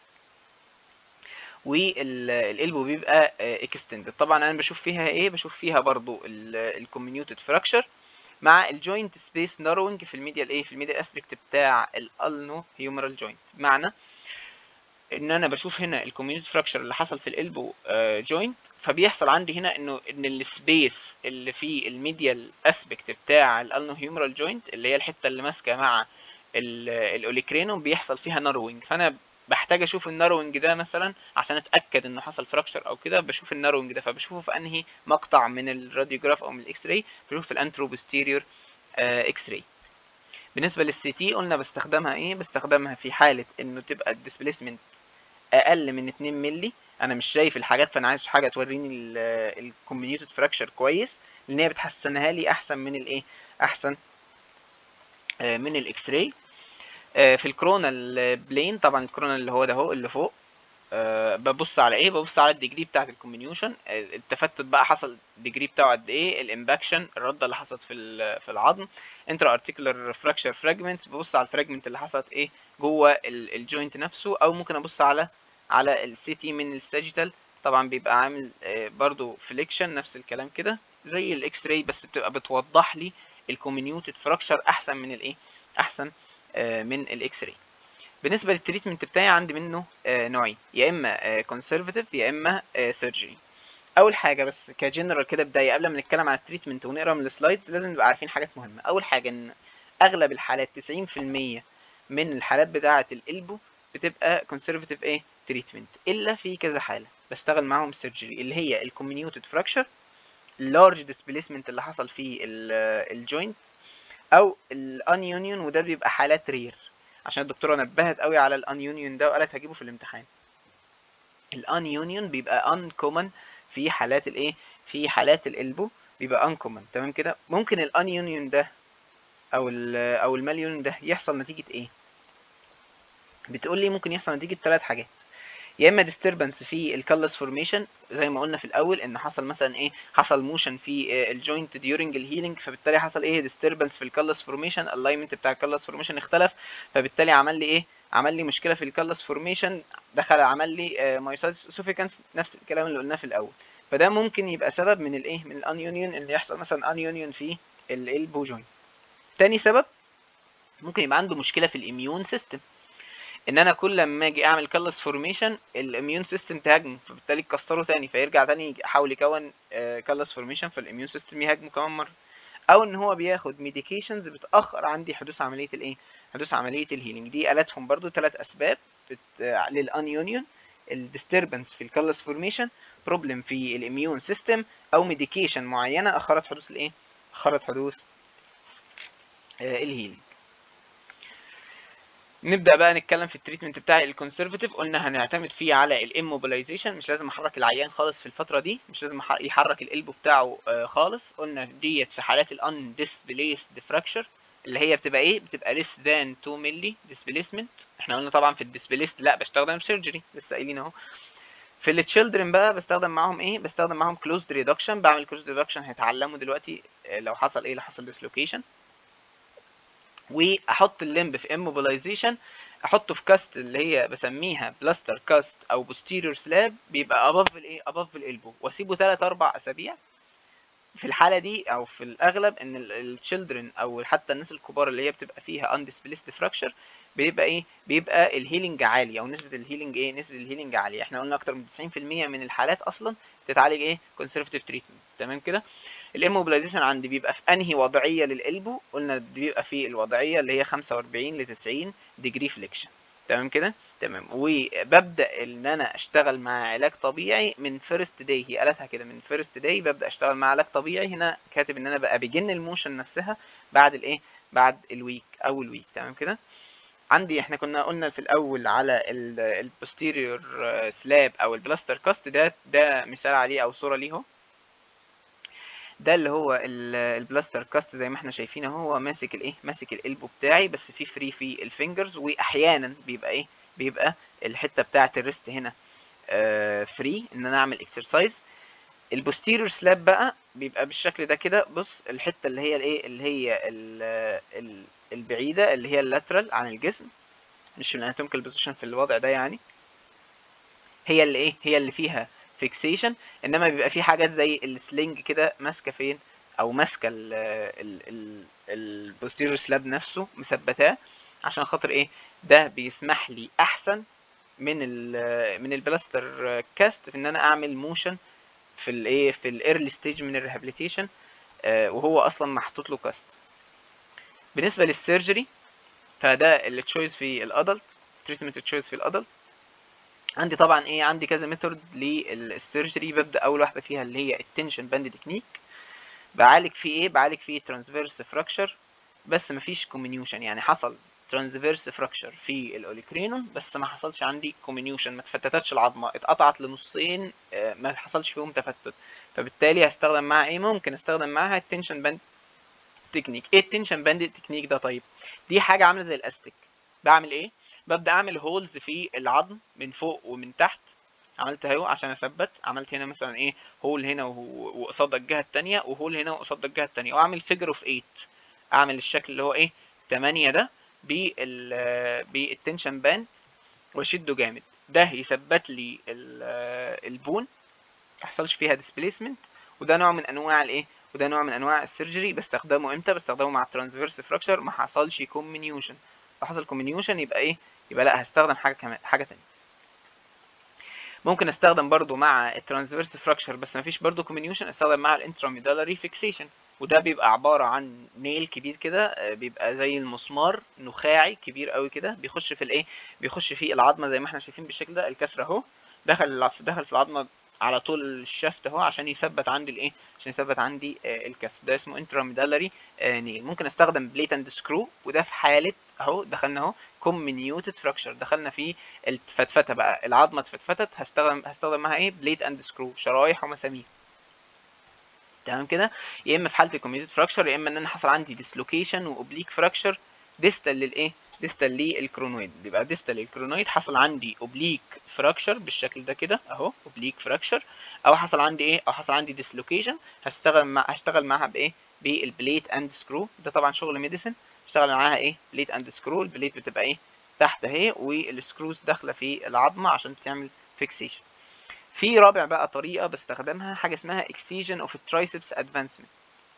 والقلب بيبقى اكستندد. طبعا انا بشوف فيها ايه بشوف فيها برضو الكومينيوتد فراكشر مع الجوينت سبيس ناروينج في الميديال ايه في الميديال اسبكت بتاع الالنو هيومرال جوينت. معنى ان انا بشوف هنا الكوميونيتي فراكشر اللي حصل في الالبو جوينت، فبيحصل عندي هنا انه ان السبيس اللي في الميديال اسبكت بتاع الالنو هيومرال جوينت اللي هي الحته اللي ماسكه مع الاوليكرينوم بيحصل فيها ناروينج، فانا بحتاج اشوف الناروينج ده مثلا عشان اتاكد انه حصل فراكشر او كده. بشوف الناروينج ده، فبشوفه في انهي مقطع من الراديوجراف او من الاكس راي؟ بشوفه في الانترو بوستيريور اكس راي. بالنسبه للسي تي قلنا بستخدمها ايه بستخدمها في حاله انه تبقى الديسبيسمنت اقل من اتنين مللي، انا مش شايف الحاجات فانا عايز حاجه توريني الكومبينيوتد فراكشر كويس، لان هي بتحسنها لي احسن من الايه احسن من الاكس راي. في الكورونال بلين، طبعا الكورونال اللي هو ده اهو اللي فوق، أه ببص على ايه ببص على الديجري بتاعه الكومبينيوشن، التفتت بقى حصل الديجري بتاعه قد ايه، الامباكشن الرده اللي حصلت في في العظم، انترا ارتيكولار فراكشر فراجمنتس، ببص على الفراجمنت اللي حصلت ايه جوه الجوينت نفسه، او ممكن ابص على على السي تي من الساجيتال. طبعا بيبقى عامل برضو فليكشن نفس الكلام كده زي الاكس راي، بس بتبقى بتوضح لي الكومينيوتد فراكشر احسن من الايه احسن من الاكس راي. بالنسبه للتريتمنت بتاعي عندي منه آه نوعين، يا اما كونسرفاتيف يا اما سيرجري. اول حاجه بس كجنرال كده بدايه قبل ما نتكلم عن التريتمنت ونقرا من السلايدز لازم نبقى عارفين حاجات مهمه. اول حاجه ان اغلب الحالات تسعين في المية من الحالات بتاعه القلبو بتبقى كونسرفاتيف ايه تريتمنت، الا في كذا حاله بشتغل معاهم سيرجري، اللي هي الكومينيوتد فراكشر، اللارج ديسبيسمنت اللي حصل في الجوينت، او الان يونيون، وده بيبقى حالات رير عشان الدكتوره نبهت قوي على الان يونيون ده وقالت هجيبه في الامتحان. الان يونيون بيبقى ان كومن في حالات الايه في حالات القلبو، بيبقى ان كومن. تمام كده. ممكن الان يونيون ده او ال او المال يونيون ده يحصل نتيجه ايه؟ بتقول لي ممكن يحصل نتيجه ثلاث حاجات، يا اما disturbance في الكالس فورميشن زي ما قلنا في الاول ان حصل مثلا ايه حصل موشن في الجوينت during الهيلينج، فبالتالي حصل ايه disturbance في الكالس فورميشن، الاينمنت بتاع الكالس فورميشن اختلف، فبالتالي عمل لي ايه عمل لي مشكله في الكالس فورميشن، دخل عمل لي مايوسايتس اسوفيكانس، نفس الكلام اللي قلناه في الاول. فده ممكن يبقى سبب من الايه من الان يونيون، اللي يحصل مثلا ان يونيون في الالبو جوينت. تاني سبب ممكن يبقى عنده مشكله في الاميون سيستم، ان انا كل لما اجي اعمل كالس فورميشن الاميون سيستم تهاجمه، فبالتالي يكسره تاني فيرجع تاني يحاول يكون كالس فورميشن، فالاميون سيستم يهاجمه كمان مره. او ان هو بياخد ميديكيشنز بتاخر عندي حدوث عمليه الايه حدوث عمليه الهيلينج. دي قالتهم برضو ثلاث اسباب بت... للان يونيون: الديستربنس في الكالس فورميشن، بروبلم في الاميون سيستم، او ميديكيشن معينه اخرت حدوث الايه اخرت حدوث آه الهيلينج. نبدا بقى نتكلم في التريتمنت بتاع الكونسرفاتيف. قلنا هنعتمد فيه على الاموبلايزيشن، مش لازم احرك العيان خالص في الفتره دي، مش لازم يحرك القلب بتاعه خالص. قلنا ديت في حالات الان ديسبليسد فراكشر اللي هي بتبقى ايه بتبقى ليس ذان اتنين مللي ديسبليسمنت. احنا قلنا طبعا في الديسبليسد لا بستخدم سيرجري، لسه قايلين اهو. في التشيلدرن بقى بستخدم معاهم ايه بستخدم معاهم كلوزد ريدكشن، بعمل كلوزد ريدكشن هيتعلموا دلوقتي لو حصل ايه لو حصل ديسلوكيشن. واحط الليمب في اموبلايزيشن، احطه في كاست اللي هي بسميها بلاستر كاست او بوستيريور سلاب، بيبقى اباف الايه اباف الالبو، واسيبه ثلاثة أربعة اسابيع. في الحاله دي او في الاغلب ان التشيلدرن او حتى الناس الكبار اللي هي بتبقى فيها اندسبليسد فراكشر بيبقى ايه بيبقى الهيلينج عالي، او نسبه الهيلينج ايه نسبه الهيلينج عاليه. احنا قلنا اكتر من تسعين في المية من الحالات اصلا تتعالج ايه كونسرفتيف تريتمنت. تمام كده. الاموبلايزيشن عندي بيبقى في انهي وضعيه للقلبو؟ قلنا بيبقى في الوضعيه اللي هي خمسة وأربعين ل تسعين ديجري فليكشن. تمام كده تمام. وببدا ان انا اشتغل مع علاج طبيعي من فيرست داي، هي قالتها كده من فيرست داي ببدا اشتغل مع علاج طبيعي. هنا كاتب ان انا بقى بيجن الموشن نفسها بعد الايه بعد الويك او الويك. تمام كده. عندي احنا كنا قلنا في الاول على البوستيريور سلاب او البلاستر كاست، ده ده مثال عليه او صوره ليه. ده اللي هو البلاستر كاست زي ما احنا شايفين اهو، هو ماسك الايه ماسك القلبو بتاعي بس في فري في الفينجرز، واحيانا بيبقى ايه بيبقى الحته بتاعه الريست هنا آه فري ان انا اعمل اكسرسايز. البوستيريور سلاب بقى بيبقى بالشكل ده كده. بص الحته اللي هي الايه اللي هي ال ال البعيده اللي هي اللاترال عن الجسم، مش في الاناتوميكال بوزيشن في الوضع ده يعني، هي اللي ايه هي اللي فيها فيكسيشن. انما بيبقى في حاجات زي السلينج كده ماسكه فين او ماسكه البوستيريور سلاب نفسه مثبتاه، عشان خاطر ايه ده بيسمح لي احسن من ال من البلاستر كاست في ان انا اعمل موشن في الايه في الايرلي ستيج من الريهابيليتيشن وهو اصلا محطوط له كاست. بالنسبه للسيرجري فده اللي تشويس في الادلت، تريتمنت تشويس في الادلت. عندي طبعا ايه عندي كذا ميثود للسيرجري. ببدا اول واحده فيها اللي هي التنشن باند تكنيك. بعالج فيه ايه بعالج فيه ترانسفيرس فراكشر بس مفيش كومينيوشن، يعني حصل ترانسفيرس فراكشر في الاوليكرينوم بس ما حصلش عندي كومينيوشن، ما اتفتتتش العظمه، اتقطعت لنصين ما حصلش فيهم تفتت، فبالتالي هستخدم معاها ايه ممكن استخدم معاها التنشن باند تكنيك. ايه التنشن باند تكنيك ده؟ طيب دي حاجه عامله زي الاستيك. بعمل ايه ببدا اعمل هولز في العظم من فوق ومن تحت. عملت اهو عشان اثبت، عملت هنا مثلا ايه هول هنا وقصاد الجهه الثانيه، وهول هنا وقصاد الجهه الثانيه، واعمل فيجر اوف تمانية، اعمل الشكل اللي هو ايه تمانية ده بال بالتنشن باند واشده جامد. ده يثبت لي البون ما يحصلش فيها ديسبيسمنت. وده نوع من انواع الايه وده نوع من انواع السيرجري. بستخدمه امتى؟ بستخدمه مع الترانسفيرس فراكشر ما حصلش كومينيوشن. لو حصل كومينيوشن يبقى ايه يبقى لا، هستخدم حاجه كمان، حاجه تانية. ممكن استخدم برضو مع الترانسفيرس فراكشر بس مفيش برضو كومينيوشن، استخدم مع الانتراميدالري فيكسيشن، وده بيبقى عباره عن نيل كبير كده، بيبقى زي المسمار نخاعي كبير قوي كده، بيخش في الايه، بيخش في العظمه زي ما احنا شايفين بالشكل ده. الكسر اهو دخل دخل في العظمه على طول الشافت اهو، عشان يثبت عندي الايه، عشان يثبت عندي الكسر. ده اسمه انتراميدالري نيل. ممكن استخدم بليت اند سكرو، وده في حاله اهو دخلنا اهو كومينيوتد فراكشر، دخلنا في الفتفته بقى، العظمه اتفتفتت، هستخدم هستخدم معاها ايه، بليت اند سكرو، شرايح ومسامير. تمام كده. يا اما في حاله الكوميونيتد فراكشر، يا اما ان انا حصل عندي ديسلوكيشن واوبليك فراكشر ديستال للايه، ديستال للكرونويد. يبقى ديستال للكرونويد حصل عندي اوبليك فراكشر بالشكل ده كده اهو، اوبليك فراكشر، او حصل عندي ايه، او حصل عندي ديسلوكيشن، هشتغل مع هشتغل معاها بايه، بالبليت اند سكرو. ده طبعا شغل ميديسن، اشتغل معاها ايه، بليت اند سكرو. البليت بتبقى ايه تحت اهي، والسكروز داخله في العظمه عشان تعمل فيكسيشن. في رابع بقى طريقه بستخدمها، حاجه اسمها excision of triceps advancement،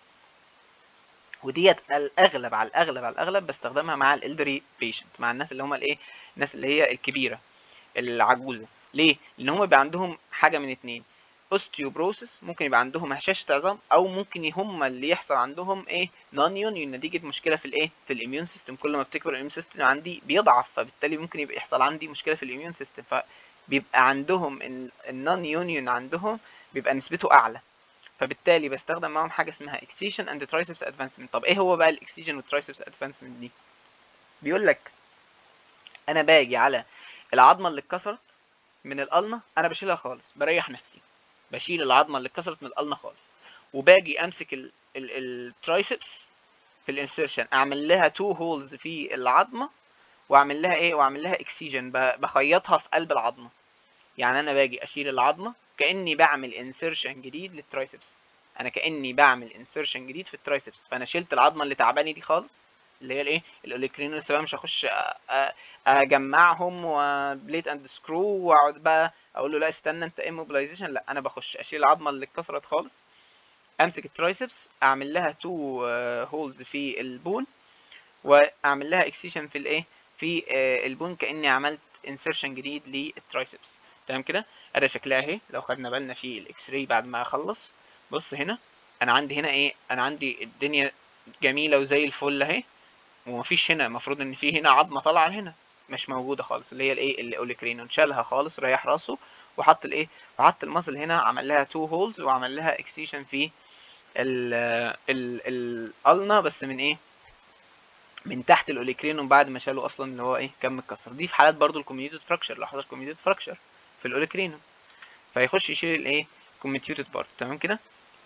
وديت الاغلب على الاغلب على الاغلب بستخدمها مع الالدري بيشنت، مع الناس اللي هم الايه، الناس اللي هي الكبيره العجوزه. ليه؟ لان هم بيبقى عندهم حاجه من اتنين، اوستيوبروسس، ممكن يبقى عندهم هشاشه عظام، او ممكن هم اللي يحصل عندهم ايه، نون يونيون، نتيجه مشكله في الايه، في الاميون سيستم. كل ما بتكبر الاميون سيستم عندي بيضعف، فبالتالي ممكن يبقى يحصل عندي مشكله في الاميون سيستم، فبيبقى عندهم النون يونيون عندهم بيبقى نسبته اعلى، فبالتالي بستخدم معاهم حاجه اسمها excision and triceps advancement. طب ايه هو بقى الاكسيجن والترايسبس ادفانسمنت دي؟ بيقول لك انا باجي على العظمه اللي اتكسرت من القلنه، انا بشيلها خالص، بريح نفسي، بشيل العظمه اللي اتكسرت من القلنه خالص، وباجي امسك الترايسبس في الانسيرشن، اعمل لها تو هولز في العظمه، واعمل لها ايه، واعمل لها اكسيجن، بخيطها في قلب العظمه. يعني انا باجي اشيل العظمه كاني بعمل انسيرشن جديد للترايسبس، انا كاني بعمل انسيرشن جديد في الترايسبس. فانا شلت العظمه اللي تعباني دي خالص، اللي هي الايه، الاوليكرينال. لسه بقى مش هخش اجمعهم وبليت اند سكرو واقعد بقى اقول له لا استنى انت ايموبلايزيشن، لا، انا بخش اشيل العظمه اللي اتكسرت خالص، امسك الترايسبس، اعمل لها تو هولز في البون، واعمل لها اكسيشن في الايه، في البون، كاني عملت انسيرشن جديد للترايسبس. تمام كده. ادي شكلها اهي، لو خدنا بالنا في الاكس راي بعد ما اخلص، بص هنا انا عندي هنا ايه، انا عندي الدنيا جميله وزي الفل اهي، ومفيش هنا، المفروض ان في هنا عظمه طالعه هنا مش موجوده خالص، اللي هي الايه، الاوليكرينون، شالها خالص، ريح راسه وحط الايه، وحط المصل هنا، عمل لها تو هولز وعمل لها اكسيشن في ال ال القلنه، بس من ايه، من تحت الاوليكرينون، بعد ما شالوا اصلا اللي هو ايه، كان متكسر. دي في حالات برضو الكوميونيتد فراكشر، لو حصل كوميونيتد فراكشر في الاوليكرينون، فيخش يشيل الايه، كوميونيتد بارت. تمام كده.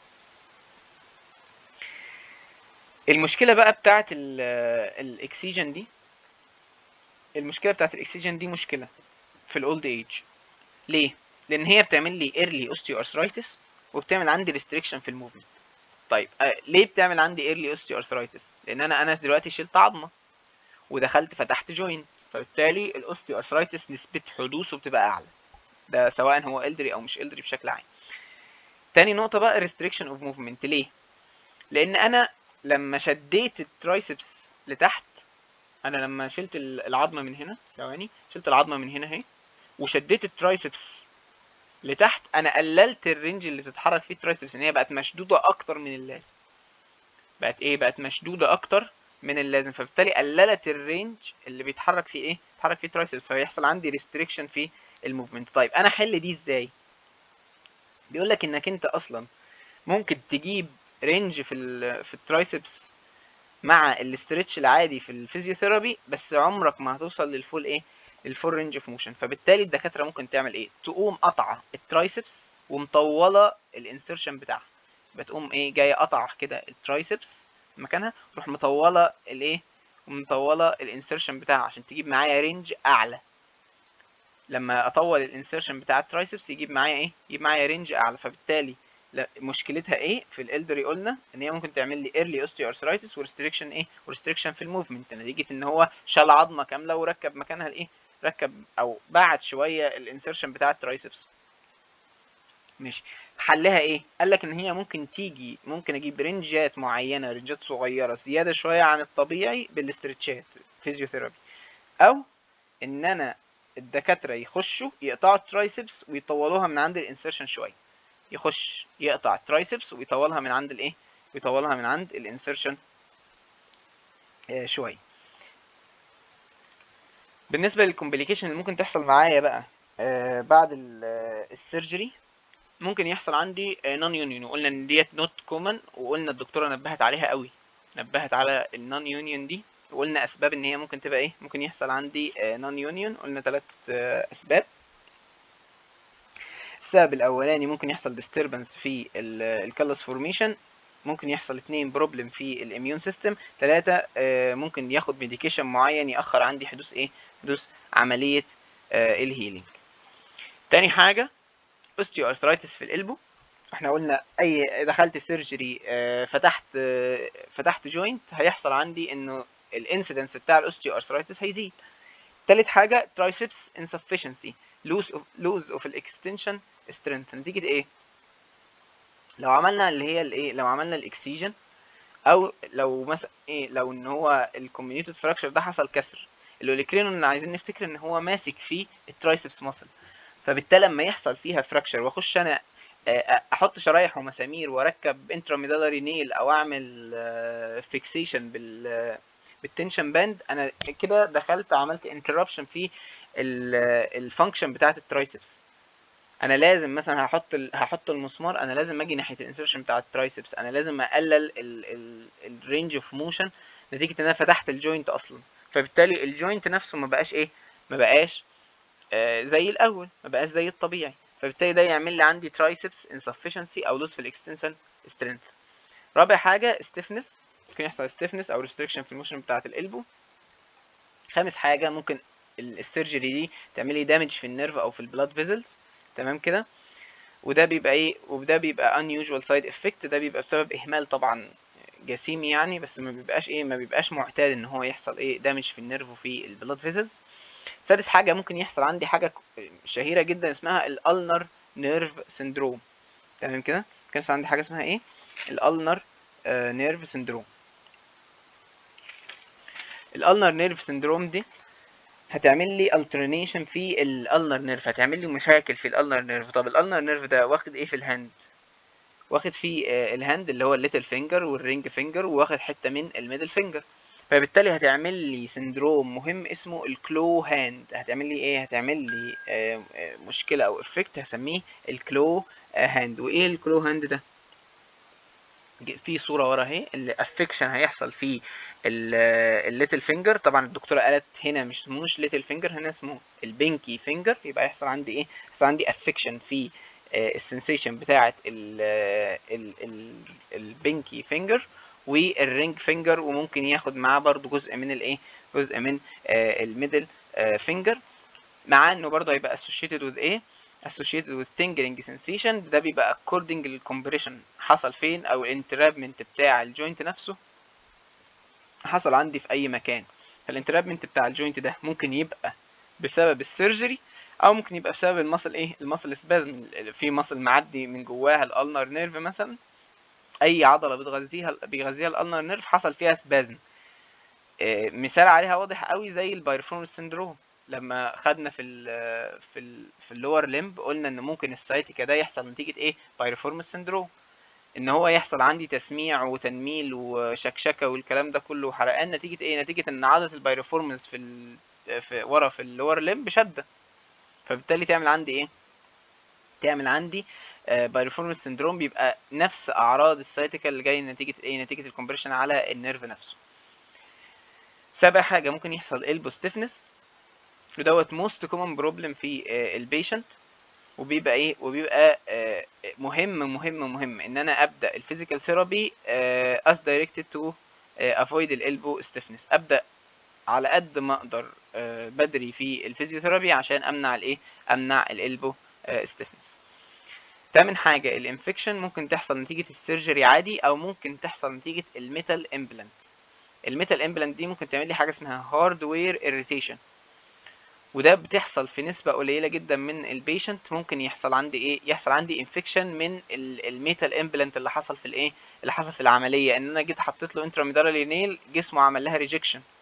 المشكله بقى بتاعه الاكسيجن دي، المشكله بتاعه الاكسيجن دي مشكله في الاولد ايج. ليه؟ لان هي بتعمل لي ايرلي اوستيو ارثرايتس، وبتعمل عندي ريستريكشن في الموفمنت. طيب آه ليه بتعمل عندي ايرلي اوستيو ارثرايتس؟ لان انا انا دلوقتي شلت عظمه ودخلت فتحت جوينت، فبالتالي الاوستيو ارثرايتس نسبه حدوثه بتبقى اعلى، ده سواء هو الدري او مش الدري بشكل عام. تاني نقطه بقى restriction of movement. ليه؟ لان انا لما شديت الترايسبس لتحت، انا لما شلت العظمه من هنا، ثواني، شلت العظمه من هنا اهي وشديت الترايسبس لتحت، انا قللت الرينج اللي بتتحرك فيه الترايسبس، ان هي بقت مشدوده اكتر من اللازم. بقت ايه، بقت مشدوده اكتر من اللازم، فبالتالي قللت الرينج اللي بيتحرك فيه ايه، بيتحرك فيه الترايسبس، فيحصل عندي ريستريكشن في الموفمنت. طيب انا احل دي ازاي؟ بيقول لك انك انت اصلا ممكن تجيب رينج في ال في الترايسبس مع الاسترتش العادي في الفيزيوثيرابي، بس عمرك ما هتوصل للفول ايه، الفول رينج اوف موشن. فبالتالي الدكاتره ممكن تعمل ايه، تقوم قطعه الترايسبس ومطوله الانسرشن بتاعها، بتقوم ايه، جايه قطعه كده الترايسبس مكانها، تروح مطوله الايه، ومطوله الانسرشن بتاعها عشان تجيب معايا رينج اعلى. لما اطول الانسرشن بتاع الترايسبس يجيب معايا ايه، يجيب معايا رينج اعلى. فبالتالي لا، مشكلتها ايه في الالدري؟ قلنا ان هي ممكن تعمل لي ايرلي اوستيوارثرايتس وريستريكشن ايه، وريستريكشن في الموفمنت، نتيجه ان هو شال عظمه كامله وركب مكانها الايه، ركب او بعد شويه الانسرشن بتاع الترايسبس. ماشي. حلها ايه؟ قال لك ان هي ممكن تيجي، ممكن اجيب رينجات معينه، رينجات صغيره زياده شويه عن الطبيعي بالاسترتشات فيزيوثيرابي، او ان انا الدكاتره يخشوا يقطعوا الترايسبس ويطولوها من عند الانسيرشن شويه، يخش يقطع الترايسبس ويطولها من عند الايه، ويطولها من عند الانسيرشن آه شويه. بالنسبه للكومبليكيشن اللي ممكن تحصل معايا بقى آه بعد السيرجري، ممكن يحصل عندي نون يونيون، وقلنا ان ديت نوت كومن، وقلنا الدكتوره نبهت عليها قوي، نبهت على النون يونيون دي، وقلنا اسباب ان هي ممكن تبقى ايه، ممكن يحصل عندي نون يونيون. قلنا ثلاث اسباب. السبب الاولاني ممكن يحصل disturbance في الكالس فورميشن، ممكن يحصل اتنين بروبلم في الاميون سيستم، ثلاثة ممكن ياخد ميديكيشن معين يأخر عندي حدوث ايه، حدوث عملية الهيلينج. تاني حاجة اوستيو ارثرايتس في القلبو. احنا قلنا اي دخلت سيرجري فتحت فتحت جوينت هيحصل عندي انه الانسيدنس بتاع الاوستيو ارثرايتس هيزيد. تالت حاجه ترايسبس انسفشنسي، لوز اوف لوز اوف الاكستنشن سترينث، نتيجه ايه؟ لو عملنا اللي هي الايه، لو عملنا الاكسيجن، او لو مثلا ايه، لو ان هو الكوميونيتد فراكشر ده حصل كسر، الاوليكرينون عايزين نفتكر ان هو ماسك فيه الترايسبس ماسل، فبالتالي لما يحصل فيها فراكشر واخش انا احط شرايح ومسامير واركب انتراميدالري نيل او اعمل فيكسيشن بال بالتنشن باند، انا كده دخلت عملت انتربشن في الفانكشن بتاعه الترايسبس. انا لازم مثلا هحط هحط المسمار، انا لازم اجي ناحيه الانسرشن بتاع الترايسبس، انا لازم اقلل الرينج اوف موشن نتيجه ان انا فتحت الجوينت اصلا، فبالتالي الجوينت نفسه ما بقاش ايه، ما بقاش آه زي الاول، ما بقاش زي الطبيعي، فبالتالي ده يعمل لي عندي ترايسبس انسفشنسي او لوس في الاكستنشن سترينث. رابع حاجه ستيفنس، ممكن يحصل ستيفنس او ريستريكشن في الموشن بتاعه القلبو. خامس حاجه ممكن السيرجري دي تعمل لي دامج في النيرف او في البلاد فيزلز، تمام كده، وده بيبقى ايه، وده بيبقى unusual side effect، ده بيبقى بسبب اهمال طبعا جسيمي يعني، بس ما بيبقاش ايه، ما بيبقاش معتاد ان هو يحصل ايه دامج في النيرف وفي البلاد فيزلز. سادس حاجه ممكن يحصل عندي حاجه شهيره جدا اسمها الالنر نيرف سيندروم، تمام كده، كان عندي حاجه اسمها ايه، الالنر نيرف سيندروم. الالنر نيرف سيندروم دي هتعمل لي alternation في الالنر نيرف، هتعمل لي مشاكل في الالنر نيرف. طب الالنر نيرف ده واخد ايه في الهاند؟ واخد فيه الهاند اللي هو الليتل فينجر والرينج فينجر، واخد حته من الميدل فينجر، فبالتالي هتعمل لي سندروم مهم اسمه الكلو هاند. هتعمل لي ايه؟ هتعمل لي مشكله او افكت هسميه الكلو هاند. وايه الكلو هاند ده؟ في صوره ورا اهي، الافكشن هيحصل في الليتل فينجر، طبعا الدكتوره قالت هنا مش اسموش ليتل فينجر، هنا اسمه البينكي فينجر، يبقى يحصل عندي ايه، يحصل عندي افكشن في السنسيشن بتاعه البينكي فينجر والرينج فينجر، وممكن ياخد معاه برضو جزء من الايه، جزء من الميدل فينجر، مع انه برضو هيبقى associated with ايه، associated with tingling sensation. ده بيبقى according للكمبريشن حصل فين، او الانترابمنت بتاع الجوينت نفسه حصل عندي في اي مكان. فالانترابمنت بتاع الجوينت ده ممكن يبقى بسبب السيرجري، او ممكن يبقى بسبب المصل ايه، المصل سبازم، في مصل معدي من جواها الالنر نيرف مثلا، اي عضله بتغذيها بيغذيها الالنر نيرف حصل فيها سبازم. إيه مثال عليها واضح قوي زي البايرفورمس سيندروم، لما خدنا في ال في ال في اللور ليمب قلنا ان ممكن السايتيكا ده يحصل نتيجه ايه، بايرفورمس سيندروم، ان هو يحصل عندي تسميع وتنميل وشكشكه والكلام ده كله وحرقان، نتيجه ايه، نتيجه ان عضله البايرفورمس في ال في ورا في اللور ليمب شده، فبالتالي تعمل عندي ايه، تعمل عندي بايرفورمس سيندروم، بيبقى نفس اعراض السايتيكا اللي جاي نتيجه ايه، نتيجه الكومبريشن على النيرف نفسه. سابع حاجه ممكن يحصل البو ستيفنس، ودوت موست كومن بروبلم في البيشنت، وبيبقى ايه، وبيبقى مهم مهم مهم ان انا ابدا الفيزيكال ثيرابي as directed to avoid الالبو ستيفنس، ابدا على قد ما اقدر بدري في الفيزيوثيرابي عشان امنع الايه، امنع الالبو ستيفنس. تامن حاجه الانفكشن ممكن تحصل نتيجه السيرجري عادي، او ممكن تحصل نتيجه الميتال امبلانت. الميتال امبلانت دي ممكن تعمل لي حاجه اسمها هاردوير اريتيشن، وده بتحصل في نسبة قليلة جدا من البيشنت. ممكن يحصل عندي ايه، يحصل عندي انفكشن من الميتال امبلانت اللي حصل في الايه، اللي حصل في العملية، ان انا جيت حطيت له انتراميدالري نيل، جسمه عمل لها ريجكشن،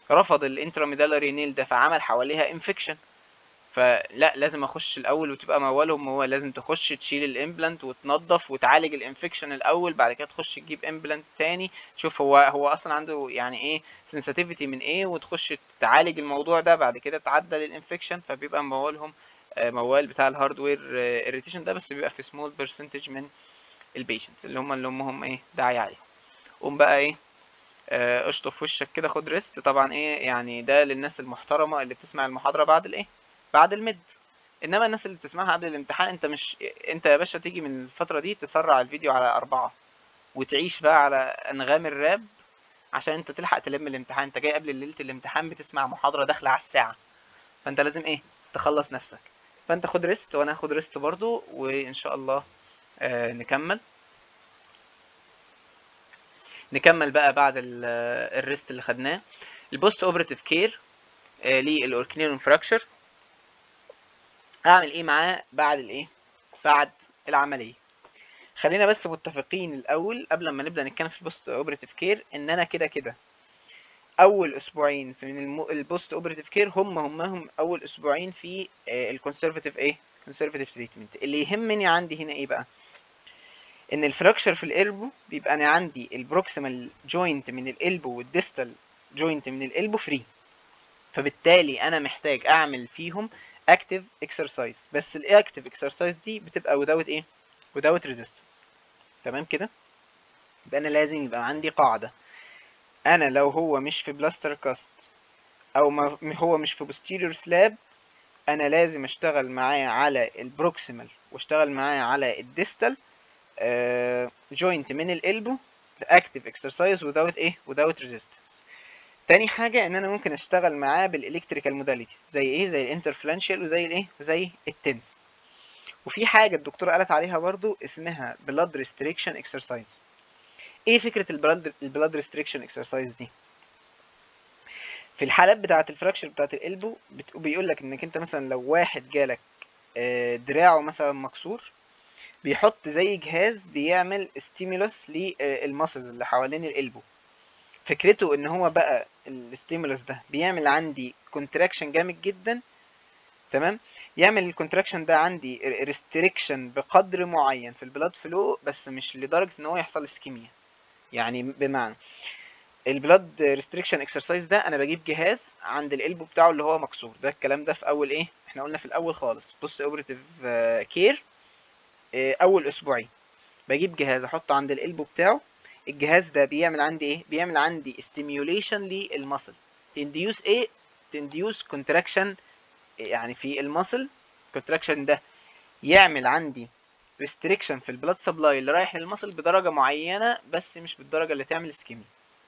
رفض الانتراميدالري نيل ده فعمل حواليها انفكشن، فلا لازم اخش الاول وتبقى موالهم، هو لازم تخش تشيل الامبلانت وتنظف وتعالج الانفكشن الاول، بعد كده تخش تجيب امبلانت تاني، تشوف هو هو اصلا عنده يعني ايه سنسيتيفيتي من ايه، وتخش تعالج الموضوع ده، بعد كده تعدل الانفكشن، فبيبقى موالهم آه، موال بتاع الهاردوير اريتيشن ده، بس بيبقى في سمول برسنتج من البيشنتس اللي هم اللي امهم ايه داعي عليهم. قوم بقى ايه آه، اشطف وشك كده، خد ريست. طبعا ايه يعني ده للناس المحترمه اللي بتسمع المحاضره بعد الايه بعد الميد، انما الناس اللي بتسمعها قبل الامتحان، انت مش انت يا باشا تيجي من الفتره دي تسرع الفيديو على أربعة وتعيش بقى على انغام الراب عشان انت تلحق تلم الامتحان. انت جاي قبل ليله الامتحان بتسمع محاضره داخله على الساعه، فانت لازم ايه تخلص نفسك. فانت خد ريست وانا هاخد ريست برضو، وان شاء الله آه نكمل نكمل بقى بعد الريست اللي خدناه. البوست اوبراتيف كير للاوركنيرون فراكشر، اعمل ايه معاه بعد الايه بعد العمليه. خلينا بس متفقين الاول قبل ما نبدا نتكلم في البوست اوبراتيف كير ان انا كده كده اول اسبوعين في من البوست اوبراتيف كير هم هم هم اول اسبوعين في الكونسرفاتيف ايه كونسرفاتيف تريتمنت. اللي يهمني عندي هنا ايه بقى؟ ان الفراكشر في الالبو بيبقى انا عندي البروكسيمال جوينت من الالبو والديستال جوينت من الالبو فري، فبالتالي انا محتاج اعمل فيهم اكتيف اكسرسايز، بس الاكتيف اكسرسايز دي بتبقى without ايه without resistance. تمام كده؟ يبقى انا لازم يبقى عندي قاعده، انا لو هو مش في بلاستر كاست او ما هو مش في posterior slab، انا لازم اشتغل معاه على البروكسيمال واشتغل معاه على الديستال جوينت من الالبو اكتيف اكسرسايز without ايه without resistance. تاني حاجة ان انا ممكن اشتغل معاه بالالكتريكال موداليتيز زي ايه زي الانترفلانشال وزي الايه وزي التنس. وفي حاجة الدكتورة قالت عليها برضو اسمها blood restriction exercise. ايه فكرة البلاد البلاد ريستريكشن اكسرسايز دي؟ في الحالات بتاعة الفراكشر بتاعة القلبو بيقول لك انك انت مثلا لو واحد جالك دراعه مثلا مكسور، بيحط زي جهاز بيعمل ستيمولس للمسلز اللي حوالين القلبو. فكرته ان هو بقى الستيمولس ده بيعمل عندي كونتراكشن جامد جدا، تمام، يعمل الكونتراكشن ده عندي ريستريكشن بقدر معين في البلاد فلو، بس مش لدرجة ان هو يحصل اسكيميا. يعني بمعنى البلاد ريستريكشن اكسرسايز ده انا بجيب جهاز عند القلب بتاعه اللي هو مكسور ده، الكلام ده في اول ايه احنا قلنا في الاول خالص بوست اوبراتيف كير اول اسبوعين، بجيب جهاز احطه عند القلب بتاعه. الجهاز ده بيعمل عندي ايه بيعمل عندي ستيميوليشن للمسل، تنديوس ايه تنديوس كونتراكشن يعني في المسل. كونتراكشن ده يعمل عندي ريستريكشن في البلاد سبلاي اللي رايح للمسل بدرجه معينه، بس مش بالدرجه اللي تعمل اسكيميا.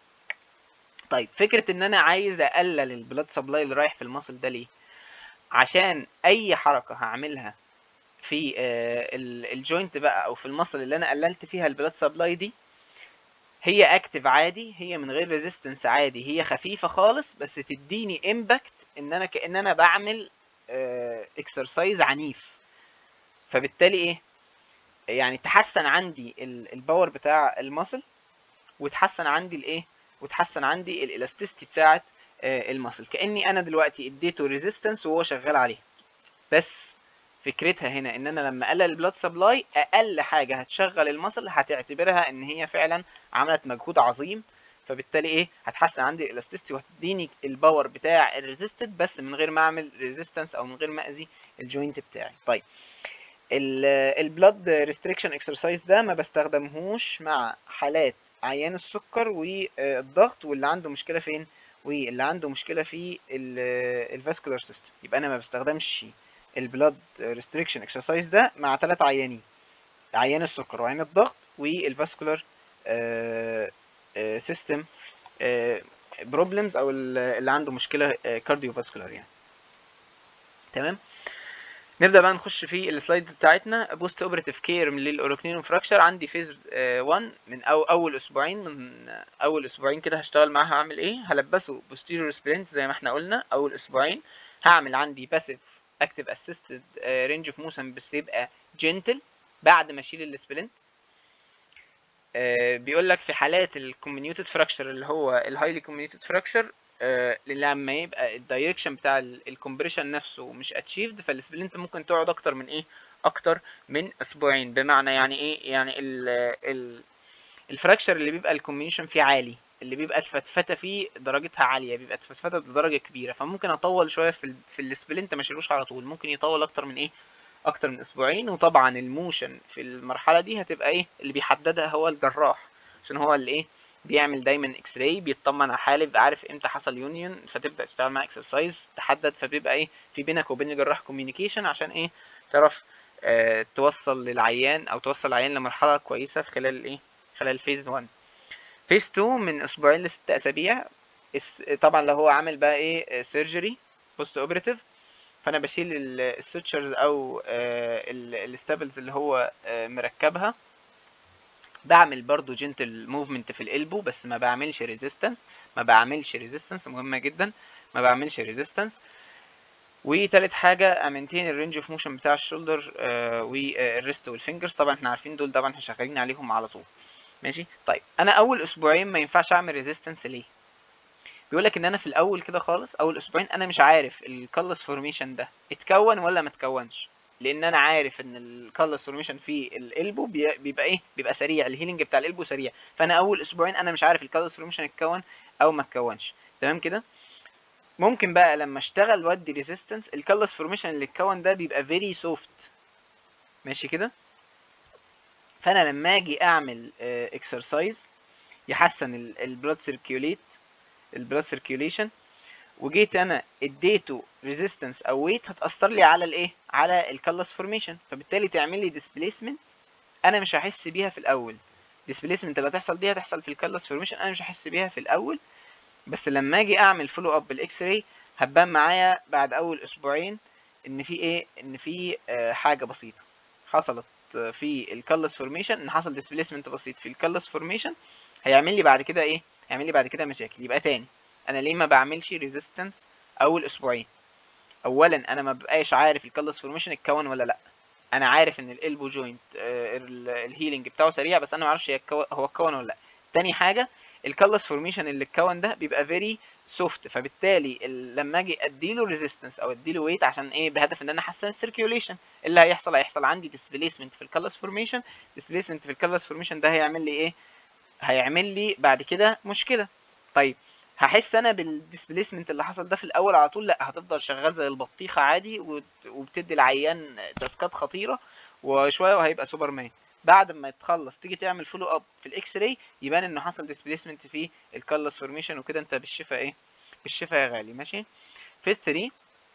طيب فكرة ان انا عايز اقلل البلاد سبلاي اللي رايح في المصل ده ليه؟ عشان اي حركة هعملها في الجوينت بقى او في المصل اللي انا قللت فيها البلاد سبلاي دي، هي اكتف عادي، هي من غير ريزيستنس عادي، هي خفيفة خالص، بس تديني امباكت ان انا كأن انا بعمل اكسرسايز عنيف. فبالتالي ايه يعني تحسن عندي الباور بتاع المصل، وتحسن عندي الايه وتحسن عندي الالاستيستي بتاعه المسل، كاني انا دلوقتي اديته ريزيستنس وهو شغال عليه. بس فكرتها هنا ان انا لما اقلل البلاد سبلاي، اقل حاجه هتشغل المسل هتعتبرها ان هي فعلا عملت مجهود عظيم، فبالتالي ايه هتحسن عندي الالاستيستي وهتديني الباور بتاع الريزيستد، بس من غير ما اعمل ريزيستنس او من غير ما اذي الجوينت بتاعي. طيب البلاد ريستريكشن اكسرسايز ده ما بستخدمهوش مع حالات عيان السكر والضغط واللي عنده مشكله فين واللي عنده مشكله في الفاسكولار سيستم. يبقى انا ما بستخدمش البلاد ريستريكشن اكسرسايز ده مع ثلاث عيانين: عيان السكر وعيان الضغط والفاسكولار سيستم بروبلمز، او اللي عنده مشكله كارديو فاسكولار يعني. تمام، نبدا بقى نخش في السلايد بتاعتنا. بوست اوبراتيف كير للاوركنيرون فراكشر، عندي فيز واحد من أو اول اسبوعين من اول اسبوعين كده هشتغل معاها. هعمل ايه؟ هلبسه بوستيريور سبلنت زي ما احنا قلنا اول اسبوعين. هعمل عندي باسيف اكتيف اسيستد رينج اوف موشن بس يبقى جنتل بعد ما اشيل السبلنت. بيقول لك في حالات الكومينيوتد فراكشر اللي هو الهايلي كومينيوتد فراكشر آه لما يبقى الدايركشن بتاع الكومبريشن نفسه مش اتشيفد، فالسبلنت ممكن تقعد اكتر من ايه، اكتر من اسبوعين. بمعنى يعني ايه؟ يعني ال ال الفراكشر اللي بيبقى الكومبينيشن فيه عالي، اللي بيبقى الفتفته فيه درجتها عاليه، بيبقى الفتفته بدرجه كبيره، فممكن اطول شويه في ال في السبلنت، ما اشيلوش على طول، ممكن يطول اكتر من ايه، اكتر من اسبوعين. وطبعا الموشن في المرحله دي هتبقى ايه، اللي بيحددها هو الجراح، عشان هو اللي ايه، بيعمل دايما اكس راي، بيطمن على الحاله، بيبقى عارف امتى حصل يونيون، فتبدا تشتغل مع اكسرسايز تحدد، فبيبقى ايه، في بينك وبين الجراح كوميونيكيشن، عشان ايه، تعرف اه توصل للعيان او توصل العيان لمرحله كويسه في خلال ايه، خلال فيز واحد. فيز اتنين من اسبوعين لست اسابيع. طبعا لو هو عامل بقى ايه سيرجري بوست اوبراتيف، فانا بشيل السوتشرز او الستابلز اللي هو آه، مركبها. بعمل برضو جنتل موفمنت في الالبو، بس ما بعملش ريزيستنس، ما بعملش ريزيستنس مهمه جدا، ما بعملش ريزيستنس. وتالت حاجه امنتين الرينج اوف موشن بتاع الشولدر والريست والفينجرز، طبعا احنا عارفين دول، طبعا احنا شغالين عليهم على طول. ماشي. طيب انا اول اسبوعين ما ينفعش اعمل ريزيستنس ليه؟ بيقول لك ان انا في الاول كده خالص، اول اسبوعين انا مش عارف الكالس فورميشن ده اتكون ولا ما اتكونش، لان انا عارف ان الكالس فورميشن في الالبو بيبقى ايه، بيبقى سريع، الهيلينج بتاع الالبو سريع، فانا اول اسبوعين انا مش عارف الكالس فورميشن اتكون او ما اتكونش. تمام كده. ممكن بقى لما اشتغل وادي ريزيستنس، الكالس فورميشن اللي اتكون ده بيبقى فيري سوفت. ماشي كده. فانا لما اجي اعمل اكسرسايز يحسن البلاد سيركيوليت، البلاد سيركيوليشن، وجيت انا اديته ريزيستنس او ويت، هتاثر لي على الايه، على الكالس فورميشن، فبالتالي تعمل لي ديسبيسمنت انا مش هحس بيها في الاول. ديسبيسمنت اللي هتحصل دي هتحصل في الكالس فورميشن، انا مش هحس بيها في الاول، بس لما اجي اعمل فولو اب بالاكس راي هتبان معايا بعد اول اسبوعين ان في ايه، ان في آه حاجه بسيطه حصلت في الكالس فورميشن، ان حصل ديسبيسمنت بسيط في الكالس فورميشن، هيعمل لي بعد كده ايه، هيعمل لي بعد كده مشاكل. يبقى تاني، انا ليه ما بعملش ريزيستنس اول اسبوعين؟ اولا انا ما ببقاش عارف الكالس فورميشن اتكون ولا لا، انا عارف ان الالبو جوينت الهيلينج بتاعه سريع، بس انا ما اعرفش هو اتكون ولا لا. تاني حاجه، الكالس فورميشن اللي اتكون ده بيبقى فيري سوفت، فبالتالي لما اجي اديله ريزيستنس او اديله ويت عشان ايه، بهدف ان انا احسن السيركيوليشن، اللي هيحصل هيحصل عندي ديسبيسمنت في الكالس فورميشن. ديسبيسمنت في الكالس فورميشن ده هيعمل لي ايه، هيعمل لي بعد كده مشكله. طيب هحس انا بالديسبيسمنت اللي حصل ده في الاول على طول؟ لا، هتفضل شغال زي البطيخه عادي، وبتدي العيان تاسكات خطيره، وشويه وهيبقى سوبرمان. بعد ما تخلص تيجي تعمل فولو اب في الاكس راي، يبان انه حصل ديسبيسمنت في الكالس فورميشن، وكده انت بالشفا ايه، بالشفا يا غالي. ماشي. فيز تلاتة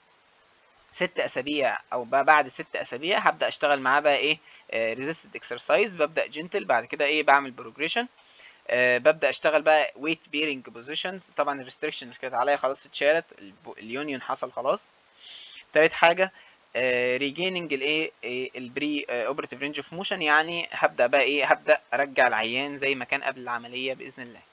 ست اسابيع او بقى بعد ست اسابيع هبدا اشتغل معاه بقى ايه، ريزيستد اكسرسايز، ببدا جنتل، بعد كده ايه بعمل بروجريشن. أه ببدا اشتغل بقى ويت بيرنج بوزيشنز، طبعا الريستريكشنز كانت عليا خلاص اتشالت، اليونيون حصل خلاص. تالت حاجه ريجيننج الايه البري اوبراتيف رينج اوف موشن، يعني هبدا بقى ايه، هبدا ارجع العيان زي ما كان قبل العمليه باذن الله.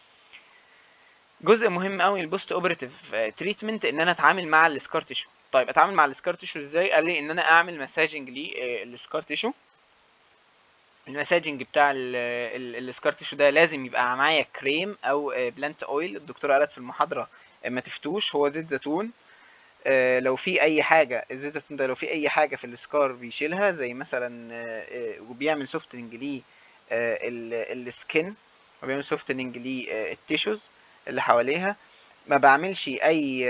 جزء مهم قوي البوست اوبراتيف تريتمنت، ان انا اتعامل مع السكار تيشو. طيب اتعامل مع السكار تيشو ازاي؟ قال لي ان انا اعمل مساجنج للسكار تيشو. المساجنج بتاع السكار تيشو ده لازم يبقى معايا كريم او بلانت اويل، الدكتوره قالت في المحاضره ما تفتوش، هو زيت زيتون. لو في اي حاجه، الزيت الزيتون ده لو في اي حاجه في السكار بيشيلها، زي مثلا وبيعمل سوفتنج ليه السكن، وبيعمل سوفتنج ليه التيشوز اللي حواليها. ما بعملش اي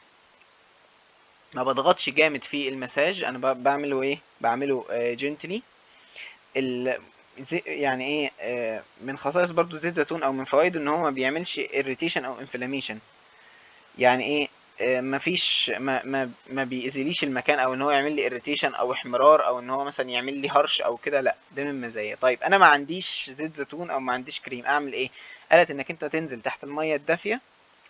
ما بضغطش جامد في المساج، انا بعمله ايه، بعمله جنتلي. يعني ايه آه من خصائص برضو زيت زيتون او من فوائده ان هو ما بيعملش irritation او inflammation. يعني ايه آه مفيش ما ما ما بيأذيليش المكان، او ان هو يعمل لي irritation او احمرار، او ان هو مثلا يعمل لي هرش او كده، لا ده من مزايا. طيب انا ما عنديش زيت زيتون او ما عنديش كريم، اعمل ايه؟ قالت انك انت تنزل تحت الميه الدافيه،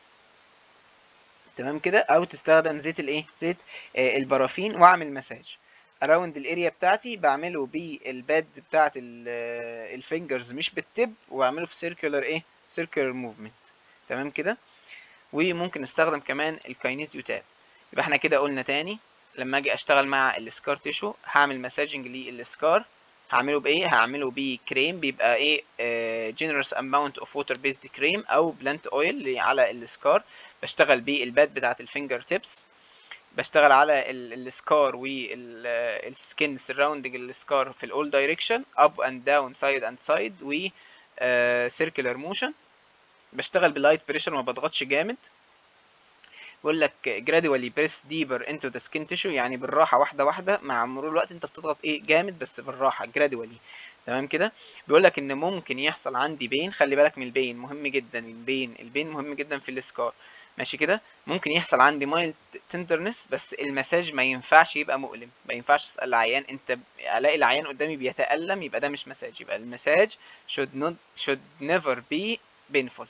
تمام كده، او تستخدم زيت الايه، زيت آه البرافين، واعمل مساج اراوند الاريا بتاعتي، بعمله بالباد بتاعت الفينجرز مش بالتب، واعمله في سيركولار ايه، سيركولار موفمنت. تمام كده. وممكن استخدم كمان الكاينيزيو تاب. يبقى احنا كده قلنا تاني، لما اجي اشتغل مع السكار تيشو هعمل مساجنج للسكار، هعمله بايه، هعمله بكريم بيبقى ايه جينيرس اماونت اوف ووتر بيزد كريم او بلانت اويل على السكار. بشتغل بالباد بتاعه الفينجر تيبس، بشتغل على السكار والسكين سراوندنج السكار في الاول دايركشن اب اند داون سايد اند سايد و سيركلر موشن. بشتغل باللايت بريشر ما بضغطش جامد. بيقول لك gradually press deeper into the skin tissue، يعني بالراحه واحده واحده، مع مرور الوقت انت بتضغط ايه جامد بس بالراحه gradually. تمام كده. بيقول لك ان ممكن يحصل عندي بين، خلي بالك من البين مهم جدا، البين البين مهم جدا في السكار. ماشي كده. ممكن يحصل عندي مايلد تندرنس، بس المساج ما ينفعش يبقى مؤلم، ما ينفعش اسال العيان انت الاقي العيان قدامي بيتألم يبقى ده مش مساج، يبقى المساج should not should never be painful.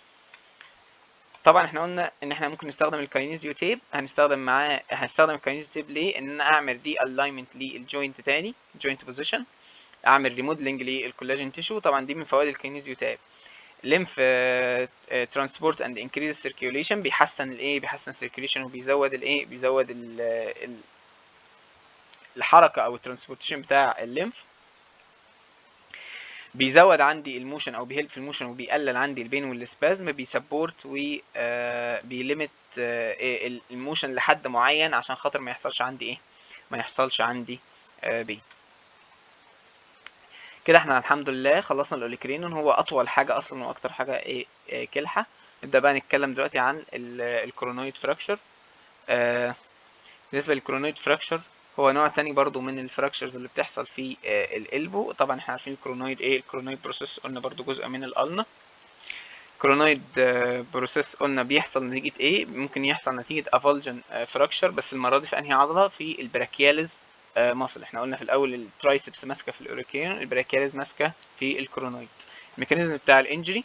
طبعا احنا قلنا ان احنا ممكن نستخدم الكاينيزيو تيب، هنستخدم معاه هنستخدم الكاينيزيو تيب ليه؟ ان انا اعمل ري الاينمنت للجوينت تاني، جوينت بوزيشن، اعمل ريموديلنج للكولاجين تيشو. طبعا دي من فوائد الكاينيزيو تاب. ليمف ترانسبورت اند انكريز سيركيوليشن، بيحسن الايه بيحسن السيركيوليشن وبيزود الايه بيزود ال ال الحركه او الترانسبورتيشن بتاع الليمف. بيزود عندي الموشن او بيهلب في الموشن وبيقلل عندي البين والسبازم. بيسبورت وبيليمت الموشن لحد معين عشان خاطر ما يحصلش عندي ايه ما يحصلش عندي بين. كده احنا الحمد لله خلصنا الاوليكرينون، هو اطول حاجه اصلا واكتر حاجه ايه, إيه كلحه. نبدا بقى نتكلم دلوقتي عن الكرونويد فراكشر. آه بالنسبه للكرونويد فراكشر، هو نوع تاني برضو من الفراكشرز اللي بتحصل في آه الالبو. طبعا احنا عارفين الكرونويد ايه الكرونويد بروسيس، قلنا برضو جزء من الالنا. الكرونويد آه بروسيس قلنا بيحصل نتيجه ايه؟ ممكن يحصل نتيجه افولجن آه فراكشر، بس المره دي في انهي عضله؟ في البراكياليز آه ماسل. احنا قلنا في الاول الترايسبس ماسكه في الاوريكيون، البراكياليز ماسكه في الكرونويد. الميكانيزم بتاع الانجري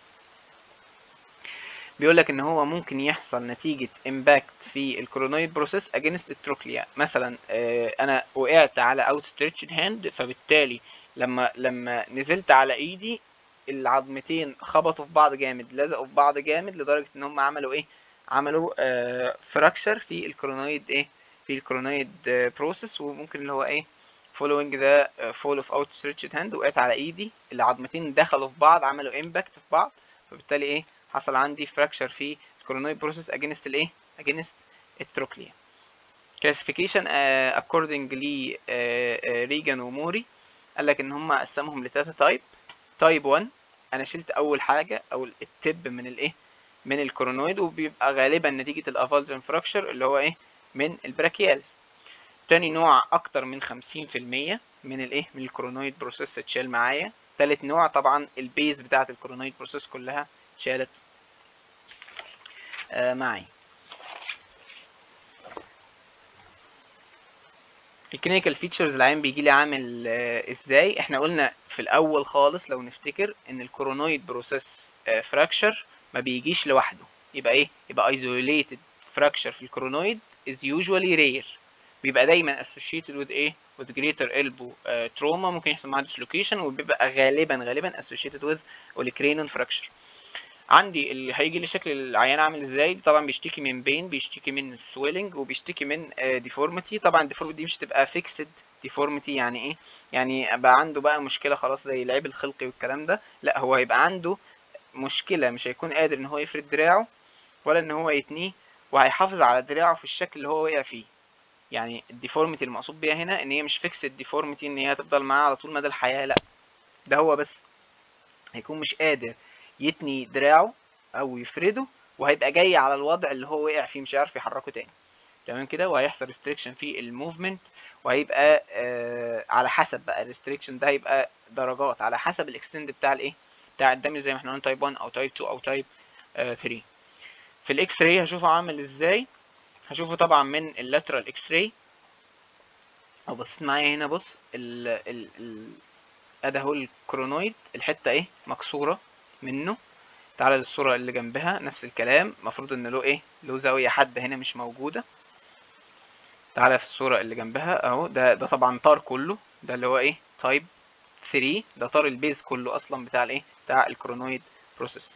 بيقول لك ان هو ممكن يحصل نتيجه امباكت في الكرونويد بروسيس اجينست التروكليا. مثلا آه انا وقعت على اوت ستريتشد هاند، فبالتالي لما لما نزلت على ايدي العظمتين خبطوا في بعض جامد، لزقوا في بعض جامد لدرجه ان هم عملوا ايه عملوا آه فراكشر في الكرونويد ايه في الكرونويد آه بروسيس. وممكن اللي هو ايه following the fall of outstretched hand، وقعت على ايدي العظمتين دخلوا في بعض عملوا امباكت في بعض، فبالتالي ايه حصل عندي فراكشر في الكرونويد بروسيس اجينست الايه اجينست التروكليا. كلاسيفيكيشن according ل ريجان وموري قال لك ان هم قسمهم لثلاثه تايب. تايب واحد انا شلت اول حاجه او التب من الايه من الكرونويد، وبيبقى غالبا نتيجه الافالجن فراكشر اللي هو ايه من البراكيالز. تاني نوع اكتر من خمسين في المية من الايه من الكرونويد بروسيس اتشال معايا. تالت نوع طبعا البيز بتاعه الكرونويد بروسيس كلها اتشالت آه معايا. الكلينيكال فيتشرز العين بيجي لي عامل آه ازاي؟ احنا قلنا في الاول خالص لو نفتكر ان الكرونويد بروسيس آه فراكشر ما بيجيش لوحده، يبقى ايه يبقى isolated fracture في الكرونويد is usually rare، بيبقى دايما associated with ايه with greater elbow uh, trauma، ممكن يحصل معاه dislocation، وبيبقى غالبا غالبا associated with olecranon fracture. عندي اللي هيجي لي شكل العيان عامل ازاي؟ طبعا بيشتكي من بين، بيشتكي من سويلنج، وبيشتكي من ديفورميتي. طبعا الديفورميتي دي مش تبقى فيكسد ديفورميتي، يعني ايه يعني بقى عنده بقى مشكله خلاص زي العيب الخلقي والكلام ده، لا هو هيبقى عنده مشكله مش هيكون قادر ان هو يفرد دراعه ولا ان هو يتنيه، وهيحافظ على دراعه في الشكل اللي هو وقع فيه. يعني الديفورميتي المقصود بيها هنا ان هي مش فيكسد ديفورميتي ان هي هتفضل معاه على طول مدى الحياه، لا ده هو بس هيكون مش قادر يتني دراعه او يفرده، وهيبقى جاي على الوضع اللي هو وقع فيه مش هيعرف يحركه تاني. تمام كده. وهيحصل ريستريكشن في الموفمنت، وهيبقى آه على حسب بقى الريستريكشن ده هيبقى درجات على حسب الاكستند بتاع الايه بتاع الدمج، زي ما احنا قلنا تايب واحد او تايب اتنين او تايب آه ثلاثة. في الاكس راي هشوفه عامل ازاي؟ هشوفه طبعا من اللاترال اكس راي. او بصيت معايا هنا بص ال ال ال ادي اهو الكرونويد الحته ايه مكسوره منه. تعالى للصورة اللي جنبها نفس الكلام، المفروض ان له ايه له زاوية حادة هنا مش موجودة. تعالى في الصورة اللي جنبها اهو، ده ده طبعا طار كله، ده اللي هو ايه تايب ثلاثة، ده طار البيز كله اصلا بتاع الايه بتاع الكرونويد بروسيس.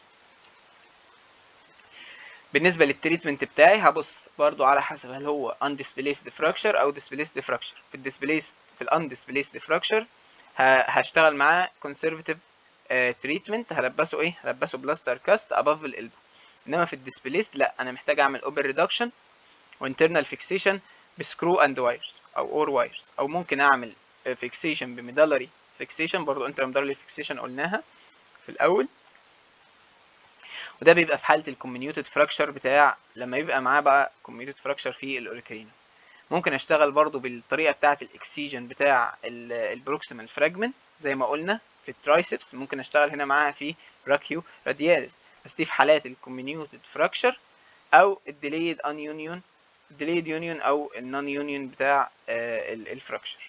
بالنسبة للتريتمنت بتاعي هبص برضو على حسب هل هو undisplaced fracture او displaced fracture. في الديسبليسد في الاندisplaced fracture هشتغل معاه conservative تريتمنت، هلبسه ايه هلبسه بلاستر كاست above القلب. انما في الديسبليس لا، انا محتاج اعمل اوبن ريدكشن وانترنال فيكسيشن بسكرو اند وايرز او اور وايرز، او ممكن اعمل فيكسيشن بميدالري فيكسيشن، برضو انتر ميدالري فيكسيشن قلناها في الاول. وده بيبقى في حاله الكومينيوتد فراكشر بتاع لما يبقى معاه بقى كومينيوتد فراكشر في الاوريكرينا. ممكن اشتغل برضو بالطريقه بتاعه الاكسيجن بتاع البروكسيمال فراجمنت زي ما قلنا في الترايسبس، ممكن اشتغل هنا معاها في براكيو رادياليس، بس دي في حالات الكومينيوتد فراكشر او الديليد ان يونيون، الديليد يونيون او النون يونيون بتاع الفراكشر.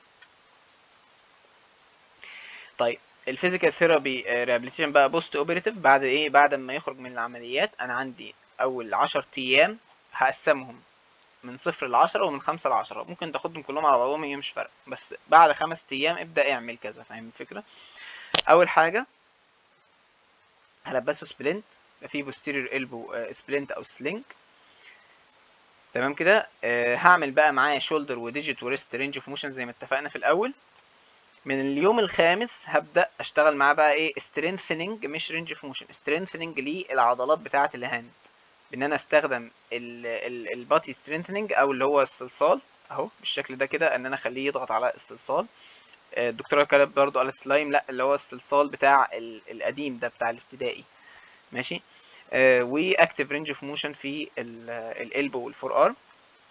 طيب الفيزيكال ثيرابي ريهابيليتيشن بقى بوست اوبريتيف، بعد ايه؟ بعد ما يخرج من العمليات. انا عندي اول عشر ايام هقسمهم من صفر لعشرة ومن خمسة لعشرة، ممكن تاخدهم كلهم على بعضهم، هي مش فارقة، بس بعد خمس ايام ابدأ اعمل كذا. فاهم الفكرة؟ اول حاجة هلبسه سبلنت، في posterior elbow سبلنت او سلينج، تمام كده. أه هعمل بقى معاه شولدر وديجيت وريست رينج اوف موشن زي ما اتفقنا في الاول. من اليوم الخامس هبدأ اشتغل معاه بقى ايه؟ strengthening مش رينج اوف موشن، strengthening للعضلات بتاعة الهاند، بان انا استخدم الباتي سترينثنينج او اللي هو الصلصال اهو بالشكل ده كده، ان انا اخليه يضغط على الصلصال. الدكتوره كانت برضو قالت سلايم، لا اللي هو الصلصال بتاع القديم ده بتاع الابتدائي، ماشي. واكتف رينج اوف موشن في الالبو والفور ارم.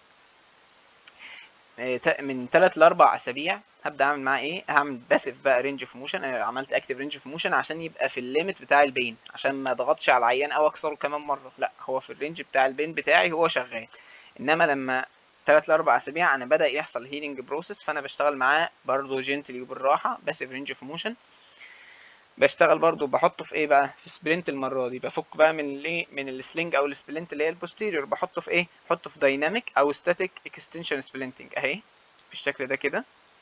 من ثلاث ل أربع اسابيع هبدا اعمل معاه ايه؟ هعمل باسيف بقى رينج اوف موشن. انا عملت اكتف رينج اوف موشن عشان يبقى في الليميت بتاع البين، عشان ما اضغطش على العيان او اكسره كمان مره، لا هو في الرينج بتاع البين بتاعي هو شغال. انما لما ثلاث ل أربع اسابيع انا بدا يحصل هيلينج بروسيس، فانا بشتغل معاه برضو جنتلي وبالراحه باسيف رينج اوف موشن. بشتغل برضو بحطه في ايه بقى؟ في سبلنت. المره دي بفك بقى من الايه؟ من السلينج او السبلنت اللي هي البوستيريور، بحطه في ايه؟ بحطه في دايناميك او ستاتيك اكستنشن سبلنتنج اهي بالشكل ده كده،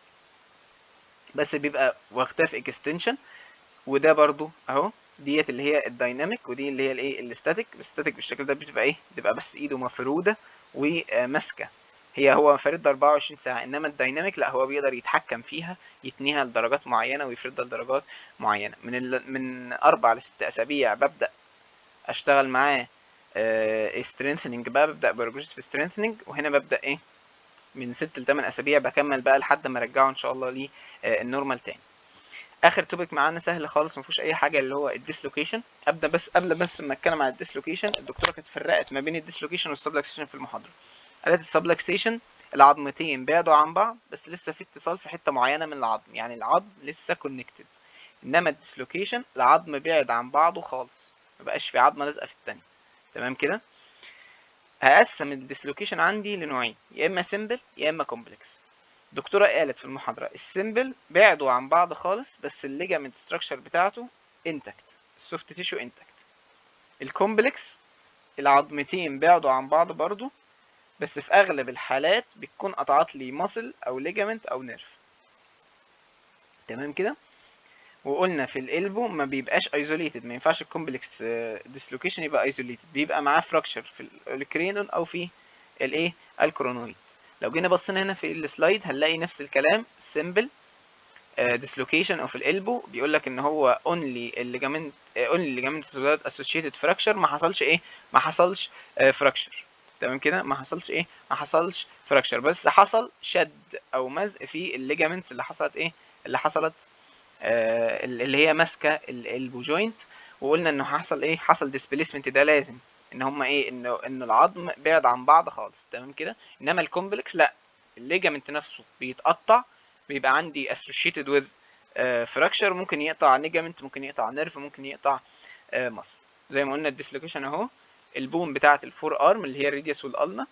بس بيبقى واخداه في اكستنشن. وده برضو اهو، ديت اللي هي الدايناميك ودي اللي هي الايه؟ الاستاتيك. الستاتيك بالشكل ده بتبقى ايه؟ بتبقى بس ايده مفروده وماسكه، هي هو فاردها أربعة وعشرين ساعه. انما الدايناميك لا، هو بيقدر يتحكم فيها، يتنيها لدرجات معينه ويفردها لدرجات معينه. من ال... من اربع لست اسابيع ببدا اشتغل معاه سترينثنينج بقى، ببدا بروجريسيف سترينثنينج. وهنا ببدا ايه؟ من ست ل تمن اسابيع بكمل بقى لحد ما ارجعه ان شاء الله ليه النورمال تاني. اخر توبيك معانا سهل خالص، ما فيهوش اي حاجه، اللي هو الديسلوكيشن. ابدا بس قبل بس ما اتكلم عن الديسلوكيشن، الدكتوره كانت فرقت ما بين الديسلوكيشن والسبلكسيشن في المحاضره. قالت السبلكسيشن العظمتين بعدوا عن بعض بس لسه في اتصال في حته معينه من العظم، يعني العظم لسه كونكتد. انما الديسلوكيشن العظم بعد عن بعضه خالص، ما بقاش في عظمه لازقه في الثانيه، تمام كده. هقسم الديسلوكيشن عندي لنوعين، يا اما سيمبل يا اما كومبلكس. الدكتوره قالت في المحاضره السيمبل بعدوا عن بعض خالص بس الليجامنت ستراكشر بتاعته انتكت، السوفت تيشو انتكت. الكومبلكس العظمتين بعدوا عن بعض برضو، بس في اغلب الحالات بتكون قطعت لي ماسل او ليجامنت او نيرف، تمام كده. وقلنا في الالبو ما بيبقاش ايزوليتد، ما ينفعش الكومبلكس ديسلوكيشن يبقى ايزوليتد، بيبقى معاه فراكشر في الكرينون او في الايه؟ الكرونويد. لو جينا بصينا هنا في السلايد هنلاقي نفس الكلام. سيمبل ديسلوكيشن او في الالبو بيقول لك ان هو اونلي الليجامنت اونلي الليجامنت اسوشيتد فراكشر، ما حصلش ايه؟ ما حصلش فراكشر، تمام كده. ما حصلش ايه؟ ما حصلش فراكشر، بس حصل شد او مزق في الليجامنتس اللي حصلت ايه؟ اللي حصلت آه اللي هي ماسكه الالبو جوينت. وقلنا انه حصل ايه؟ حصل ديسبيسمنت. ده لازم ان هما ايه؟ انه ان العظم بعد عن بعض خالص، تمام كده. انما الكومبلكس لا، الليجامنت نفسه بيتقطع، بيبقى عندي associated with فراكشر، ممكن يقطع ليجامنت، ممكن يقطع نيرف، ممكن يقطع مصل. زي ما قلنا الديسلوكيشن اهو، البوم بتاعه الفور ارم اللي هي الريديوس والالنا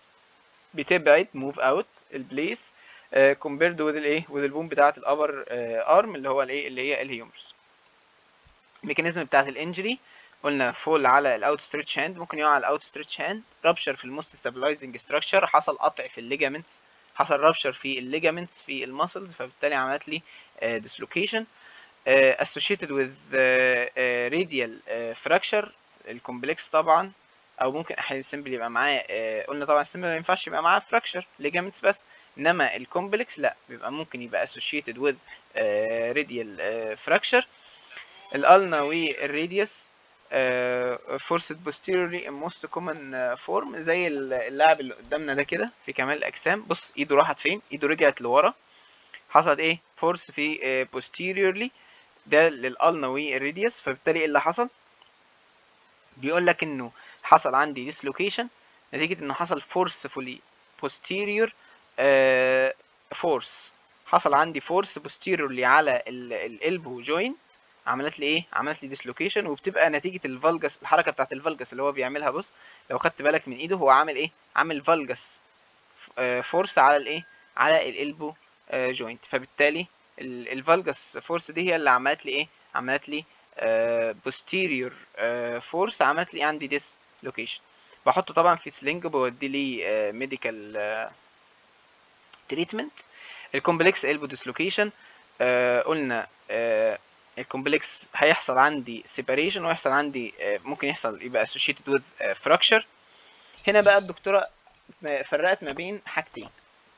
بتبعد موف اوت البليس كومبيرد وذ الايه؟ وذ البوم بتاعه الابر ارم اللي هو الايه؟ اللي هي الهيومرس. الميكانيزم بتاعه الانجري قلنا فول على الاوت ستريتش هاند، ممكن يقع على الاوت ستريتش هاند. رابشر في الموست ستابلايزنج ستراكشر، حصل قطع في الليجامنتس، حصل رابشر في الليجامنتس في المسلز، فبالتالي عملت لي ديسلوكيشن. associated with radial fracture الكومبلكس طبعا، او ممكن احيانا السمبل يبقى معاه. قلنا طبعا السمبل ما ينفعش يبقى معاه fracture ligaments بس، انما الكومبلكس لا، بيبقى ممكن يبقى associated with radial fracture. الالنا والراديوس forced posteriorly in most common form، زي اللاعب اللي قدامنا ده كده في كمال الاجسام. بص ايده راحت فين، ايده رجعت لورا، حصل ايه فورس في posteriorly ده للالنا والريديوس. فبالتالي ايه اللي حصل؟ بيقول لك انه حصل عندي dislocation نتيجة انه حصل forcefully posterior force، حصل عندي force posteriorly على الالبو جوينت، عملت لي ايه؟ عملت لي dislocation، وبتبقى نتيجة الفالجس، الحركة بتاعت الفالجس اللي هو بيعملها. بص لو خدت بالك من ايده هو عامل ايه؟ عامل فالجس فورس على الايه؟ على الالبو جوينت. فبالتالي الفالجس فورس دي هي اللي عملت لي ايه؟ عملت لي posterior فورس، عملت لي عندي dislocation. بحطه طبعا في سلينج وبودي لي ميديكال تريتمنت. الكومبلكس البو ديسلوكيشن قلنا الكومبلكس هيحصل عندي سيباريشن ويحصل عندي ممكن يحصل يبقى associated with fracture. هنا بقى الدكتوره فرقت ما بين حاجتين،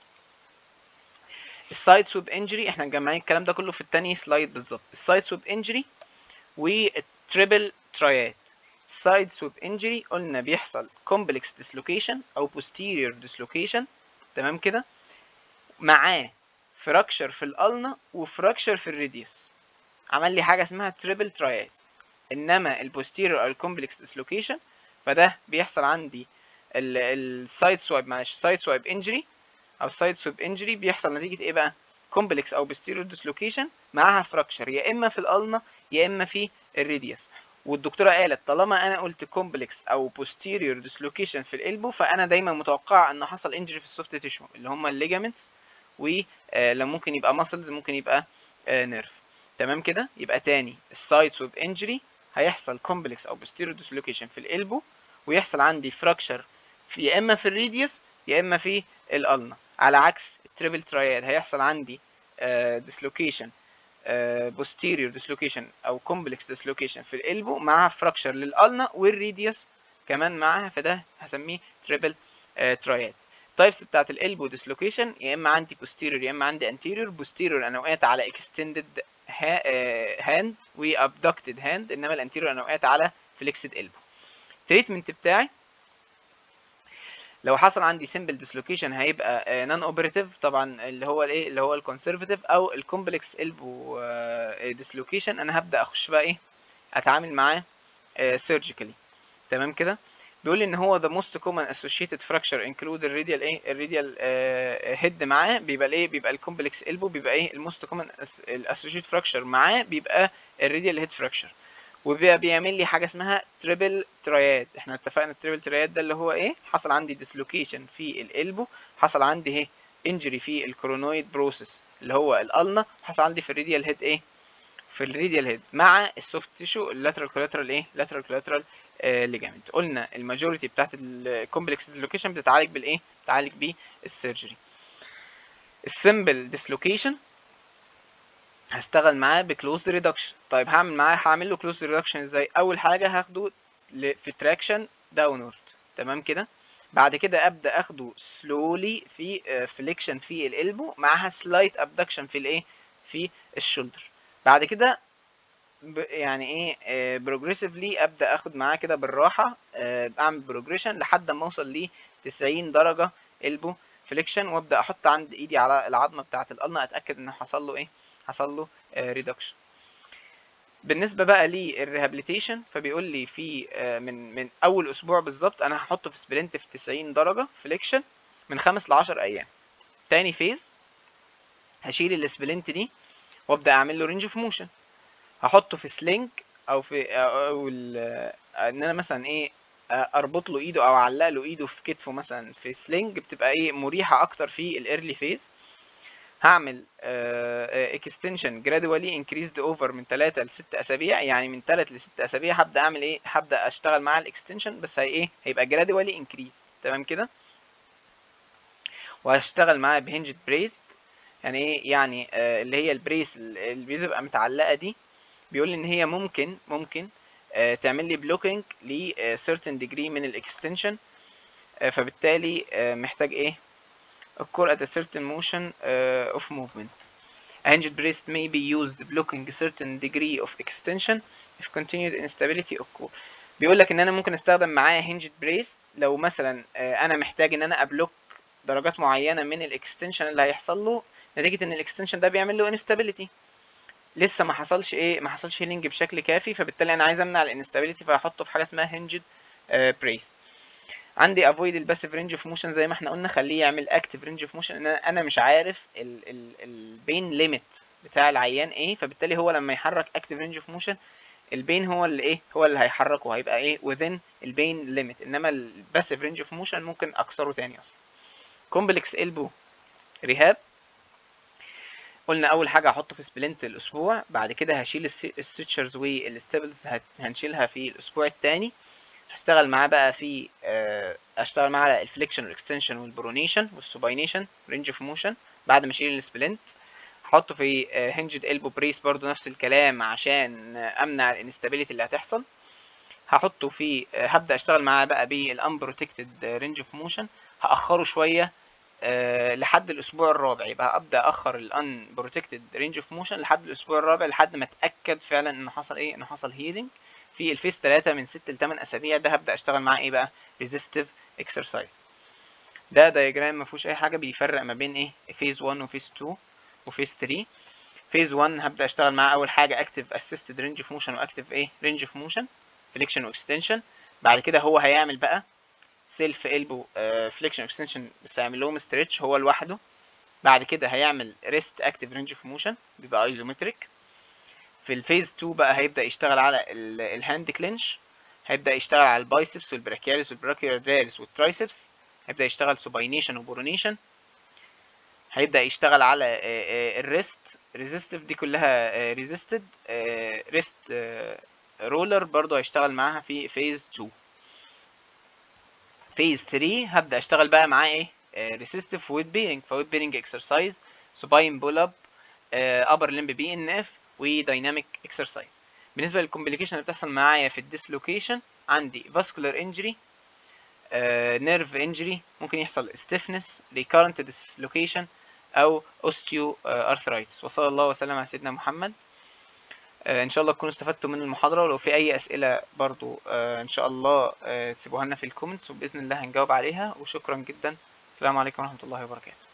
السايد سويب انجري، احنا مجمعين الكلام ده كله في التاني سلايد بالظبط، السايد سويب انجري والتريبل ترايات. السايد سويب انجري قلنا بيحصل كومبلكس ديسلوكيشن او posterior ديسلوكيشن، تمام كده، معاه فراكشر في الالنا وفراكشر في الريديوس، عمل لي حاجه اسمها تريبل ترايات. انما البوستيريور او الكومبلكس ديسلوكيشن فده بيحصل عندي السايد سوايب، معلش السايد سوايب انجري او السايد سوايب انجري بيحصل نتيجه ايه بقى؟ كومبلكس او بوستيريور ديسلوكيشن معاها فراكشر يا اما في الالنا يا اما في الريديوس. والدكتوره قالت طالما انا قلت كومبلكس او بوستيريور ديسلوكيشن في الالبو فانا دايما متوقع ان حصل انجري في السوفت تيشو اللي هم الليجامنتس، ولو ممكن يبقى ماسلز ممكن يبقى نيرف. تمام كده؟ يبقى تاني السايد سويب انجري هيحصل كومبلكس او posterior dislocation في الالبو، ويحصل عندي فراكشر في يا اما في الريديوس يا اما في الالنا، على عكس التريبل تراياد هيحصل عندي ديسلوكيشن posterior dislocation او complex dislocation في الالبو معاها فراكشر للالنا والريديوس كمان معاها، فده هسميه تريبل تراياد. التايبس بتاعت الالبو ديسلوكيشن يا اما عندي posterior يا اما عندي anterior. posterior انا وقعت على extended hand و abducted hand، انما الانتيريور انا وقعت على flexed elbow. التريتمنت بتاعي لو حصل عندي simple dislocation هيبقى non operative طبعا، اللي هو الايه اللي هو الكونسرفتيف، او الكومبلكس elbow dislocation انا هبدا اخش بقى ايه اتعامل معاه surgically. تمام كده؟ بيقول لي ان هو the most common associated fracture include الراديال ايه الراديال هيد معاه بيبقى الايه بيبقى الكومبلكس elbow، بيبقى ايه الموست كومن associated fracture معاه بيبقى الراديال هيد fracture، وبيبقى بيعمل لي حاجه اسمها تريبل تراياد. احنا اتفقنا التريبل تراياد ده اللي هو ايه؟ حصل عندي dislocation في الالبو، حصل عندي ايه انجري في الكرونويد بروسيس اللي هو الالنا، حصل عندي في الراديال هيد ايه في الراديال هيد مع السوفت تيشو اللاترال كولاترال ايه لاترال كولاترال ليجامنت. قلنا الماجوريتي بتاعت الكومبلكس ديسلوكيشن بتتعالج بالايه؟ بتتعالج بالسيرجري. السمبل ديسلوكيشن هشتغل معاه بكلوز ريدكشن. طيب هعمل معاه هعمل له كلوز ريدكشن ازاي؟ اول حاجه هاخده في تراكشن داونورد، تمام كده، بعد كده ابدا اخده سلولي في فليكشن في الالبو معاها سلايت ابدكشن في الايه في الشولدر، بعد كده يعني ايه بروجريسيفلي ابدا اخد معاه كده بالراحه، اعمل بروجريشن لحد ما اوصل ل تسعين درجه البو فليكشن، وابدا احط عند ايدي على العظمه بتاعه القلنه اتاكد ان حصل له ايه حصل له ريدكشن. بالنسبه بقى للريهابيليتيشن فبيقول لي في من من اول اسبوع بالظبط انا هحطه في سبلنت في تسعين درجه فليكشن من خمس ل عشر ايام. تاني فيز هشيل السبلنت دي وابدا اعمل له رينج اوف موشن، هحطه في سلينج او في او ان انا مثلا ايه اربط له ايده او اعلق له ايده في كتفه مثلا في سلينج، بتبقى ايه مريحه اكتر في الايرلي فيز. هعمل اكستنشن جرادوالي انكريزد اوفر من ثلاثة ل ستة اسابيع، يعني من ثلاثة ل ستة اسابيع هبدا اعمل ايه هبدا اشتغل مع الاكستنشن، بس هي ايه هيبقى جرادوالي انكريز، تمام كده، وهشتغل معاه بهنجد بريس. يعني ايه يعني آه اللي هي البريس اللي بتبقى متعلقه دي، بيقول لي ان هي ممكن ممكن آه تعمل لي بلوكينج ل certain degree من الاكستنشن، آه فبالتالي آه محتاج ايه occur at a certain motion uh, of movement. A hinged brace may be used blocking a certain degree of extension if continued instability occur. بيقول لك ان انا ممكن استخدم معاه hinged brace لو مثلا انا محتاج ان انا ابلوك درجات معينه من الاكستنشن اللي هيحصل له نتيجه ان الاكستنشن ده بيعمل له instability. لسه ما حصلش ايه ما حصلش هيلينج بشكل كافي، فبالتالي انا عايز امنع الانستابيليتي فهحطه في حاجه اسمها hinged brace. عندي avoid الباسيف رينج اوف موشن زي ما احنا قلنا، خليه يعمل اكتف رينج اوف موشن. ان انا مش عارف البين ليميت بتاع العيان ايه، فبالتالي هو لما يحرك اكتف رينج اوف موشن البين هو اللي ايه هو اللي هيحركه، هيبقى ايه within البين ليميت، انما الباسيف رينج اوف موشن ممكن اكسره تاني اصلا. كومبلكس البو ريهاب، قلنا اول حاجه هحطه في سبلنت الاسبوع، بعد كده هشيل الستشرز والستابلز هنشيلها في الاسبوع الثاني. هشتغل معاه بقى في اشتغل معاه على الفليكشن والاكستنشن والبرونيشن والسوباينيشن رينج اوف موشن. بعد ما اشيل السبلنت هحطه في هنجد البو بريس برضو نفس الكلام عشان امنع الانستابيليتي اللي هتحصل. هحطه في هبدا اشتغل معاه بقى بالانبروتكتد رينج اوف موشن، هاخره شويه أه لحد الاسبوع الرابع، يبقى ابدا اخر الانبروتكتد رينج اوف موشن لحد الاسبوع الرابع لحد ما اتاكد فعلا انه حصل ايه انه حصل هيلينج. في الفيز ثلاثة من ستة ل ثمانية اسابيع ده هبدا اشتغل معاه ايه بقى ريزيستيف اكسرسايز. ده دايجرام ما فيهوش اي حاجه، بيفرق ما بين ايه فيز واحد وفيز اتنين وفيز تلاتة. فيز واحد هبدا اشتغل معاه اول حاجه اكتف اسيستد رينج اوف موشن واكتف ايه رينج اوف موشن فليكشن واكستنشن. بعد كده هو هيعمل بقى سيلف البو فليكشن اكستنشن بس هيعمل لهم ستريتش هو لوحده. بعد كده هيعمل ريست اكتف رينج اوف موشن بيبقى ايزومتريك. في الفيز اتنين بقى هيبدا يشتغل على الهاند كلينش، هيبدا يشتغل على البايسبس والبراكياليس والبراكياليس والترايسبس، هيبدا يشتغل سوباينيشن وبورونيشن، هيبدا يشتغل على الريست ريزيستيف دي كلها ريزيستد ريست رولر برضو هيشتغل معاها في فيز اتنين. فيز تلاتة هبدا اشتغل بقى معاه ايه ريسيستيف ويت بيرنج، فويت بيرنج اكسرسايز سوباين بول اب ابر لمب بي ان اف ودايناميك اكسرسايز. بالنسبه للكومبليكيشن اللي بتحصل معايا في الديسلوكيشن عندي فاسكولار انجري نيرف انجري، ممكن يحصل stiffness recurrent dislocation او اوستيو ارثرايتس. وصلى الله وسلم على سيدنا محمد. ان شاء الله تكونوا استفدتوا من المحاضره، ولو في اي اسئله برضو ان شاء الله تسيبوها لنا في الكومنتس وباذن الله هنجاوب عليها. وشكرا جدا، السلام عليكم ورحمه الله وبركاته.